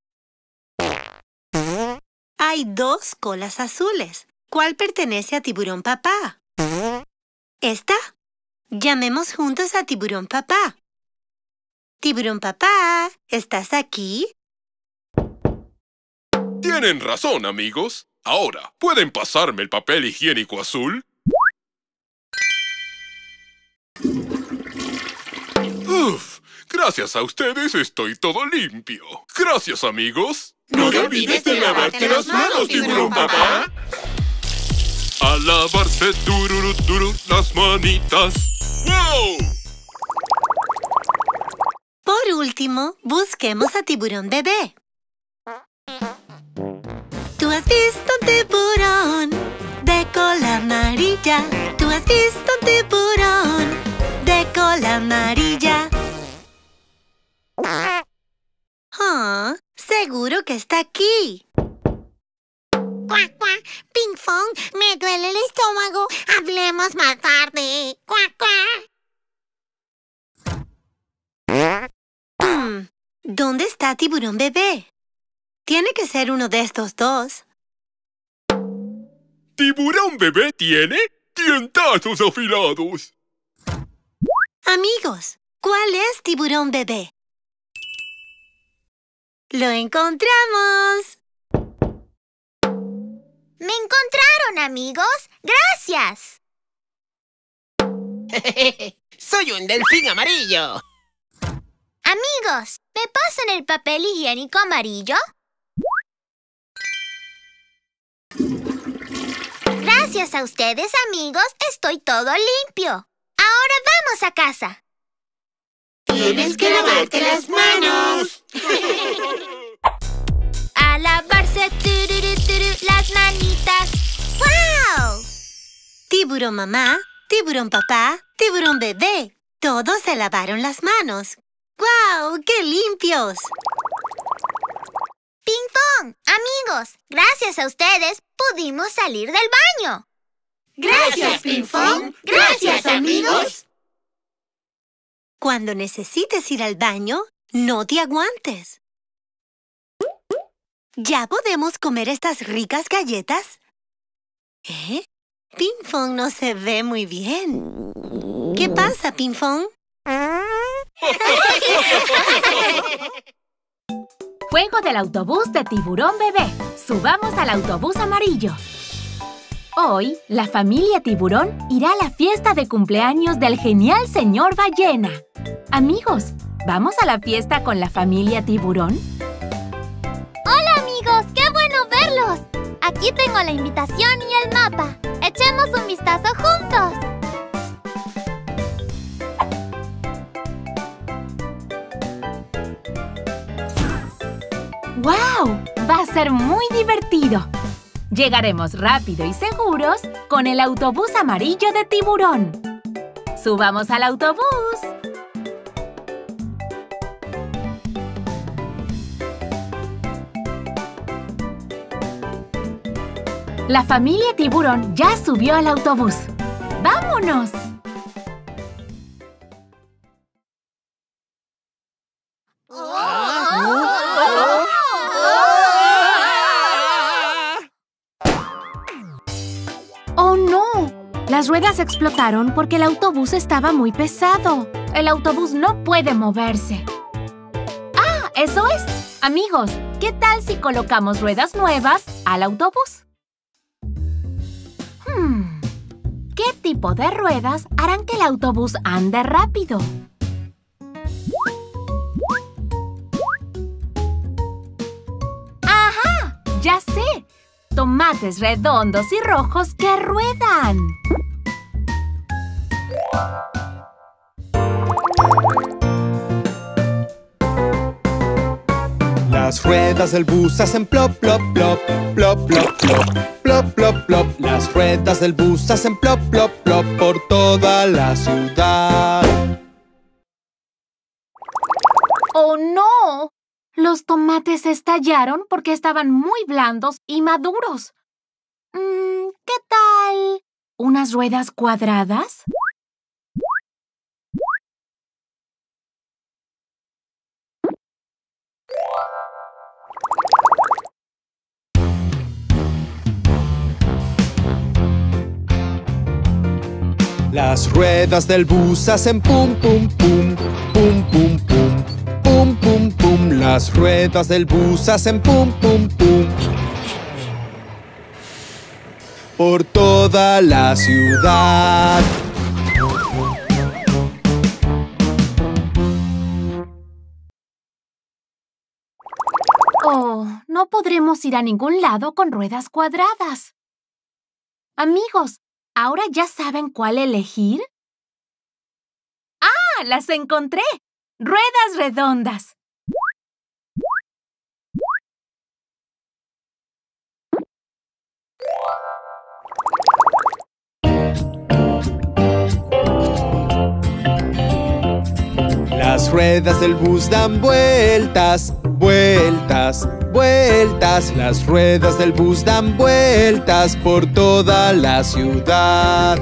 Hay dos colas azules. ¿Cuál pertenece a tiburón papá? ¿Esta? Llamemos juntos a tiburón papá. Tiburón papá, ¿estás aquí? Tienen razón, amigos. Ahora, ¿pueden pasarme el papel higiénico azul? Uf, gracias a ustedes estoy todo limpio. Gracias, amigos. No te olvides de lavarte las manos, tiburón papá. A lavarse tururu, turu, las manitas. ¡Wow! Por último, busquemos a tiburón bebé. Tú has visto un tiburón de cola amarilla. Tú has visto un tiburón de cola amarilla. Oh, seguro que está aquí. ¡Cuac, cuac! Pinkfong, me duele el estómago. Hablemos más tarde. ¡Cuac, cuac! Hmm, ¿dónde está tiburón bebé? Tiene que ser uno de estos dos. ¿Tiburón bebé tiene dientazos afilados? Amigos, ¿cuál es tiburón bebé? ¡Lo encontramos! ¡Me encontraron, amigos! ¡Gracias! ¡Soy un delfín amarillo! Amigos, ¿me pasan el papel higiénico amarillo? Gracias a ustedes, amigos, estoy todo limpio. Ahora vamos a casa. ¡Tienes que lavarte las manos! A lavarse tururu, turu, las manitas. ¡Wow! Tiburón mamá, tiburón papá, tiburón bebé. Todos se lavaron las manos. ¡Guau! ¡Qué limpios! Pinkfong, amigos, gracias a ustedes pudimos salir del baño. ¡Gracias, Pinkfong! ¡Gracias, amigos! Cuando necesites ir al baño, no te aguantes. ¿Ya podemos comer estas ricas galletas? ¿Eh? Pinkfong no se ve muy bien. ¿Qué pasa, Pinkfong? Juego del autobús de tiburón bebé. Subamos al autobús amarillo. Hoy, la familia tiburón irá a la fiesta de cumpleaños del genial señor ballena. Amigos, ¿vamos a la fiesta con la familia tiburón? ¡Hola, amigos! ¡Qué bueno verlos! Aquí tengo la invitación y el mapa. ¡Echemos un vistazo juntos! ¡Wow! Va a ser muy divertido. Llegaremos rápido y seguros con el autobús amarillo de tiburón. ¡Subamos al autobús! La familia Tiburón ya subió al autobús. ¡Vámonos! ¡Oh, no! Las ruedas explotaron porque el autobús estaba muy pesado. El autobús no puede moverse. ¡Ah! ¡Eso es! Amigos, ¿qué tal si colocamos ruedas nuevas al autobús? Hmm. ¿Qué tipo de ruedas harán que el autobús ande rápido? ¡Ajá! ¡Ya sé! Tomates redondos y rojos que ruedan. Las ruedas del bus hacen plop, plop, plop, plop, plop, plop, plop, plop, plop. Las ruedas del bus hacen plop, plop, plop por toda la ciudad. ¡Oh, no! Los tomates estallaron porque estaban muy blandos y maduros. Mm, ¿qué tal? ¿Unas ruedas cuadradas? Las ruedas del bus hacen pum, pum, pum, pum, pum, pum, pum, pum, pum. Las ruedas del bus hacen pum, pum, pum por toda la ciudad. Oh, no podremos ir a ningún lado con ruedas cuadradas. Amigos, ¿ahora ya saben cuál elegir? ¡Ah! ¡Las encontré! ¡Ruedas redondas! Las ruedas del bus dan vueltas, vueltas, vueltas. Las ruedas del bus dan vueltas por toda la ciudad.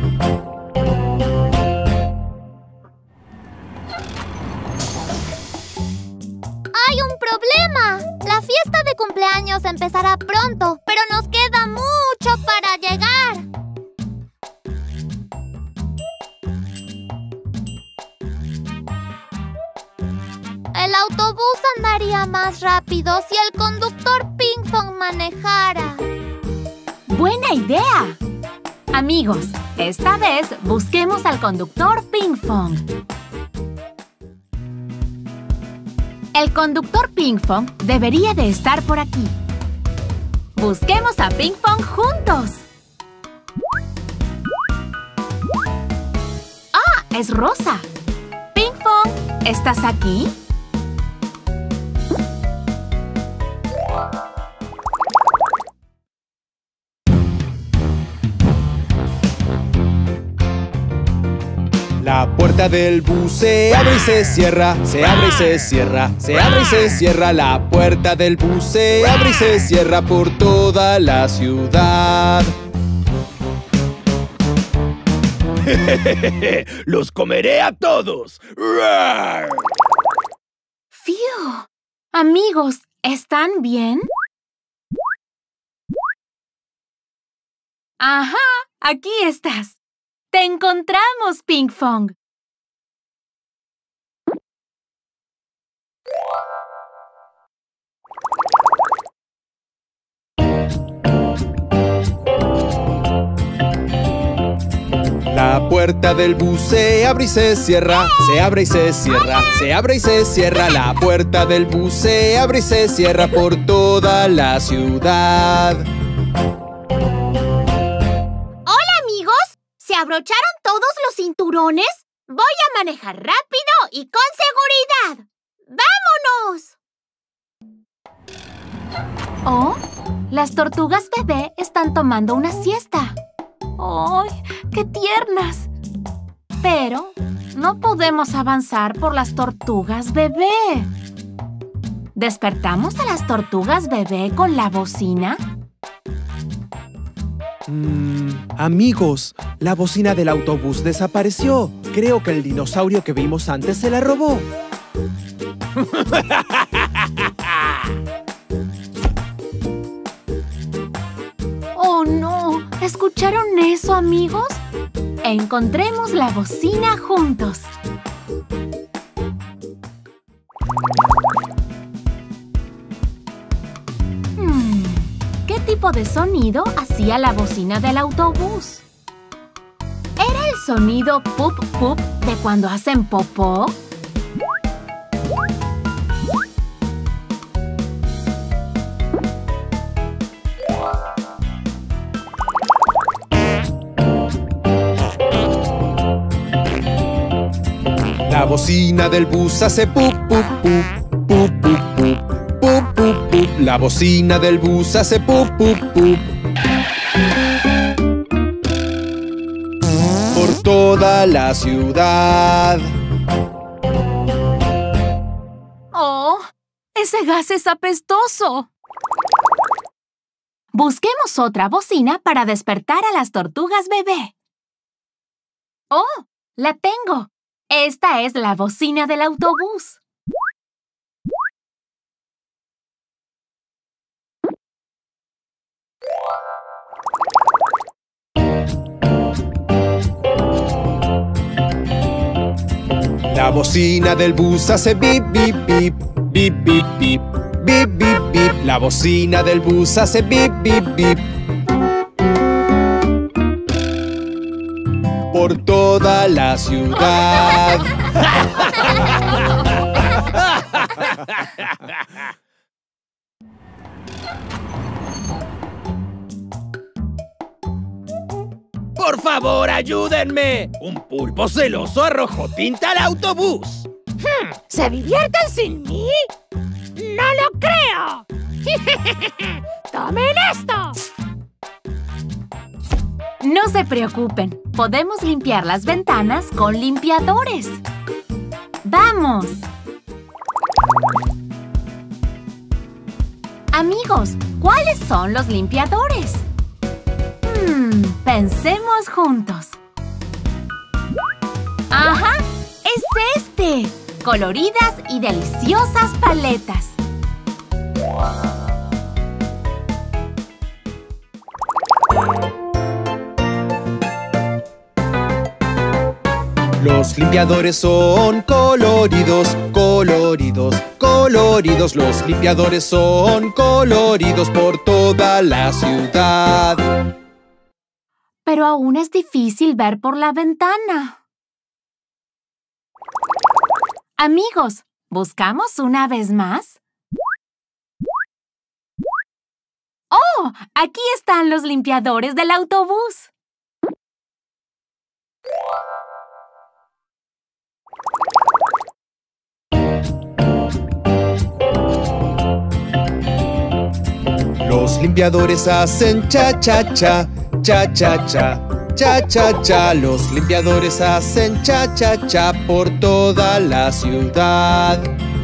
¡Hay un problema! La fiesta de cumpleaños empezará pronto, pero nos queda mucho para llegar. El autobús andaría más rápido si el conductor Pinkfong manejara. ¡Buena idea! Amigos, esta vez busquemos al conductor Pinkfong. El conductor Pinkfong debería de estar por aquí. Busquemos a Pinkfong juntos. ¡Ah! ¡Es Rosa! Pinkfong, ¿estás aquí? La puerta del bus se abre y se cierra, se abre y se cierra, se abre y se cierra. La puerta del bus se abre y se cierra por toda la ciudad. ¡Los comeré a todos! ¡Rar! ¡Fiu! Amigos, ¿están bien? ¡Ajá! ¡Aquí estás! ¡Te encontramos, Pinkfong! La puerta del bus se abre y se cierra, se abre y se cierra, se abre y se cierra. La puerta del bus se abre y se cierra por toda la ciudad. ¡Hola, amigos! ¿Se abrocharon todos los cinturones? Voy a manejar rápido y con seguridad. ¡Vámonos! Oh, las tortugas bebé están tomando una siesta. ¡Ay, qué tiernas! Pero no podemos avanzar por las tortugas bebé. ¿Despertamos a las tortugas bebé con la bocina? Mm, amigos, la bocina del autobús desapareció. Creo que el dinosaurio que vimos antes se la robó. ¡Oh, no! ¿Escucharon eso, amigos? Encontremos la bocina juntos. Hmm, ¿qué tipo de sonido hacía la bocina del autobús? ¿Era el sonido pup pup de cuando hacen popó? La bocina del bus hace pup pup pup, pup pup pup, pup pup pup. La bocina del bus hace pup pup pup. Por toda la ciudad. ¡Oh! ¡Ese gas es apestoso! Busquemos otra bocina para despertar a las tortugas bebé. ¡Oh! ¡La tengo! Esta es la bocina del autobús. La bocina del bus hace bip, bip, bip, bip, bip, bip, bip, bip, bip. La bocina del bus hace bip, bip, bip. Por toda la ciudad. ¡Por favor, ayúdenme! Un pulpo celoso arrojó tinta al autobús. Hmm, ¿se divierten sin mí? ¡No lo creo! ¡Tomen esto! No se preocupen, podemos limpiar las ventanas con limpiadores. ¡Vamos! Amigos, ¿cuáles son los limpiadores? Hmm, pensemos juntos. ¡Ajá! ¡Es este! Coloridas y deliciosas paletas. Los limpiadores son coloridos, coloridos, coloridos. Los limpiadores son coloridos por toda la ciudad. Pero aún es difícil ver por la ventana. Amigos, ¿buscamos una vez más? ¡Oh! Aquí están los limpiadores del autobús. Los limpiadores hacen cha-cha-cha, cha-cha-cha, cha-cha-cha. Los limpiadores hacen cha-cha-cha por toda la ciudad.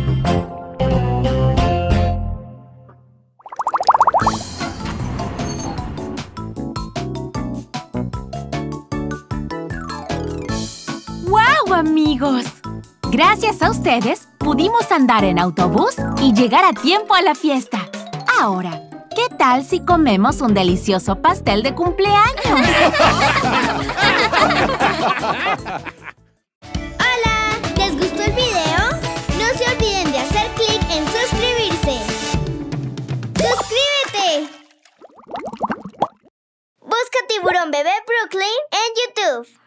¡Guau, amigos! Gracias a ustedes, pudimos andar en autobús y llegar a tiempo a la fiesta. Ahora, ¿qué tal si comemos un delicioso pastel de cumpleaños? ¡Hola! ¿Les gustó el video? No se olviden de hacer clic en suscribirse. ¡Suscríbete! Busca Tiburón Bebé Brooklyn en YouTube.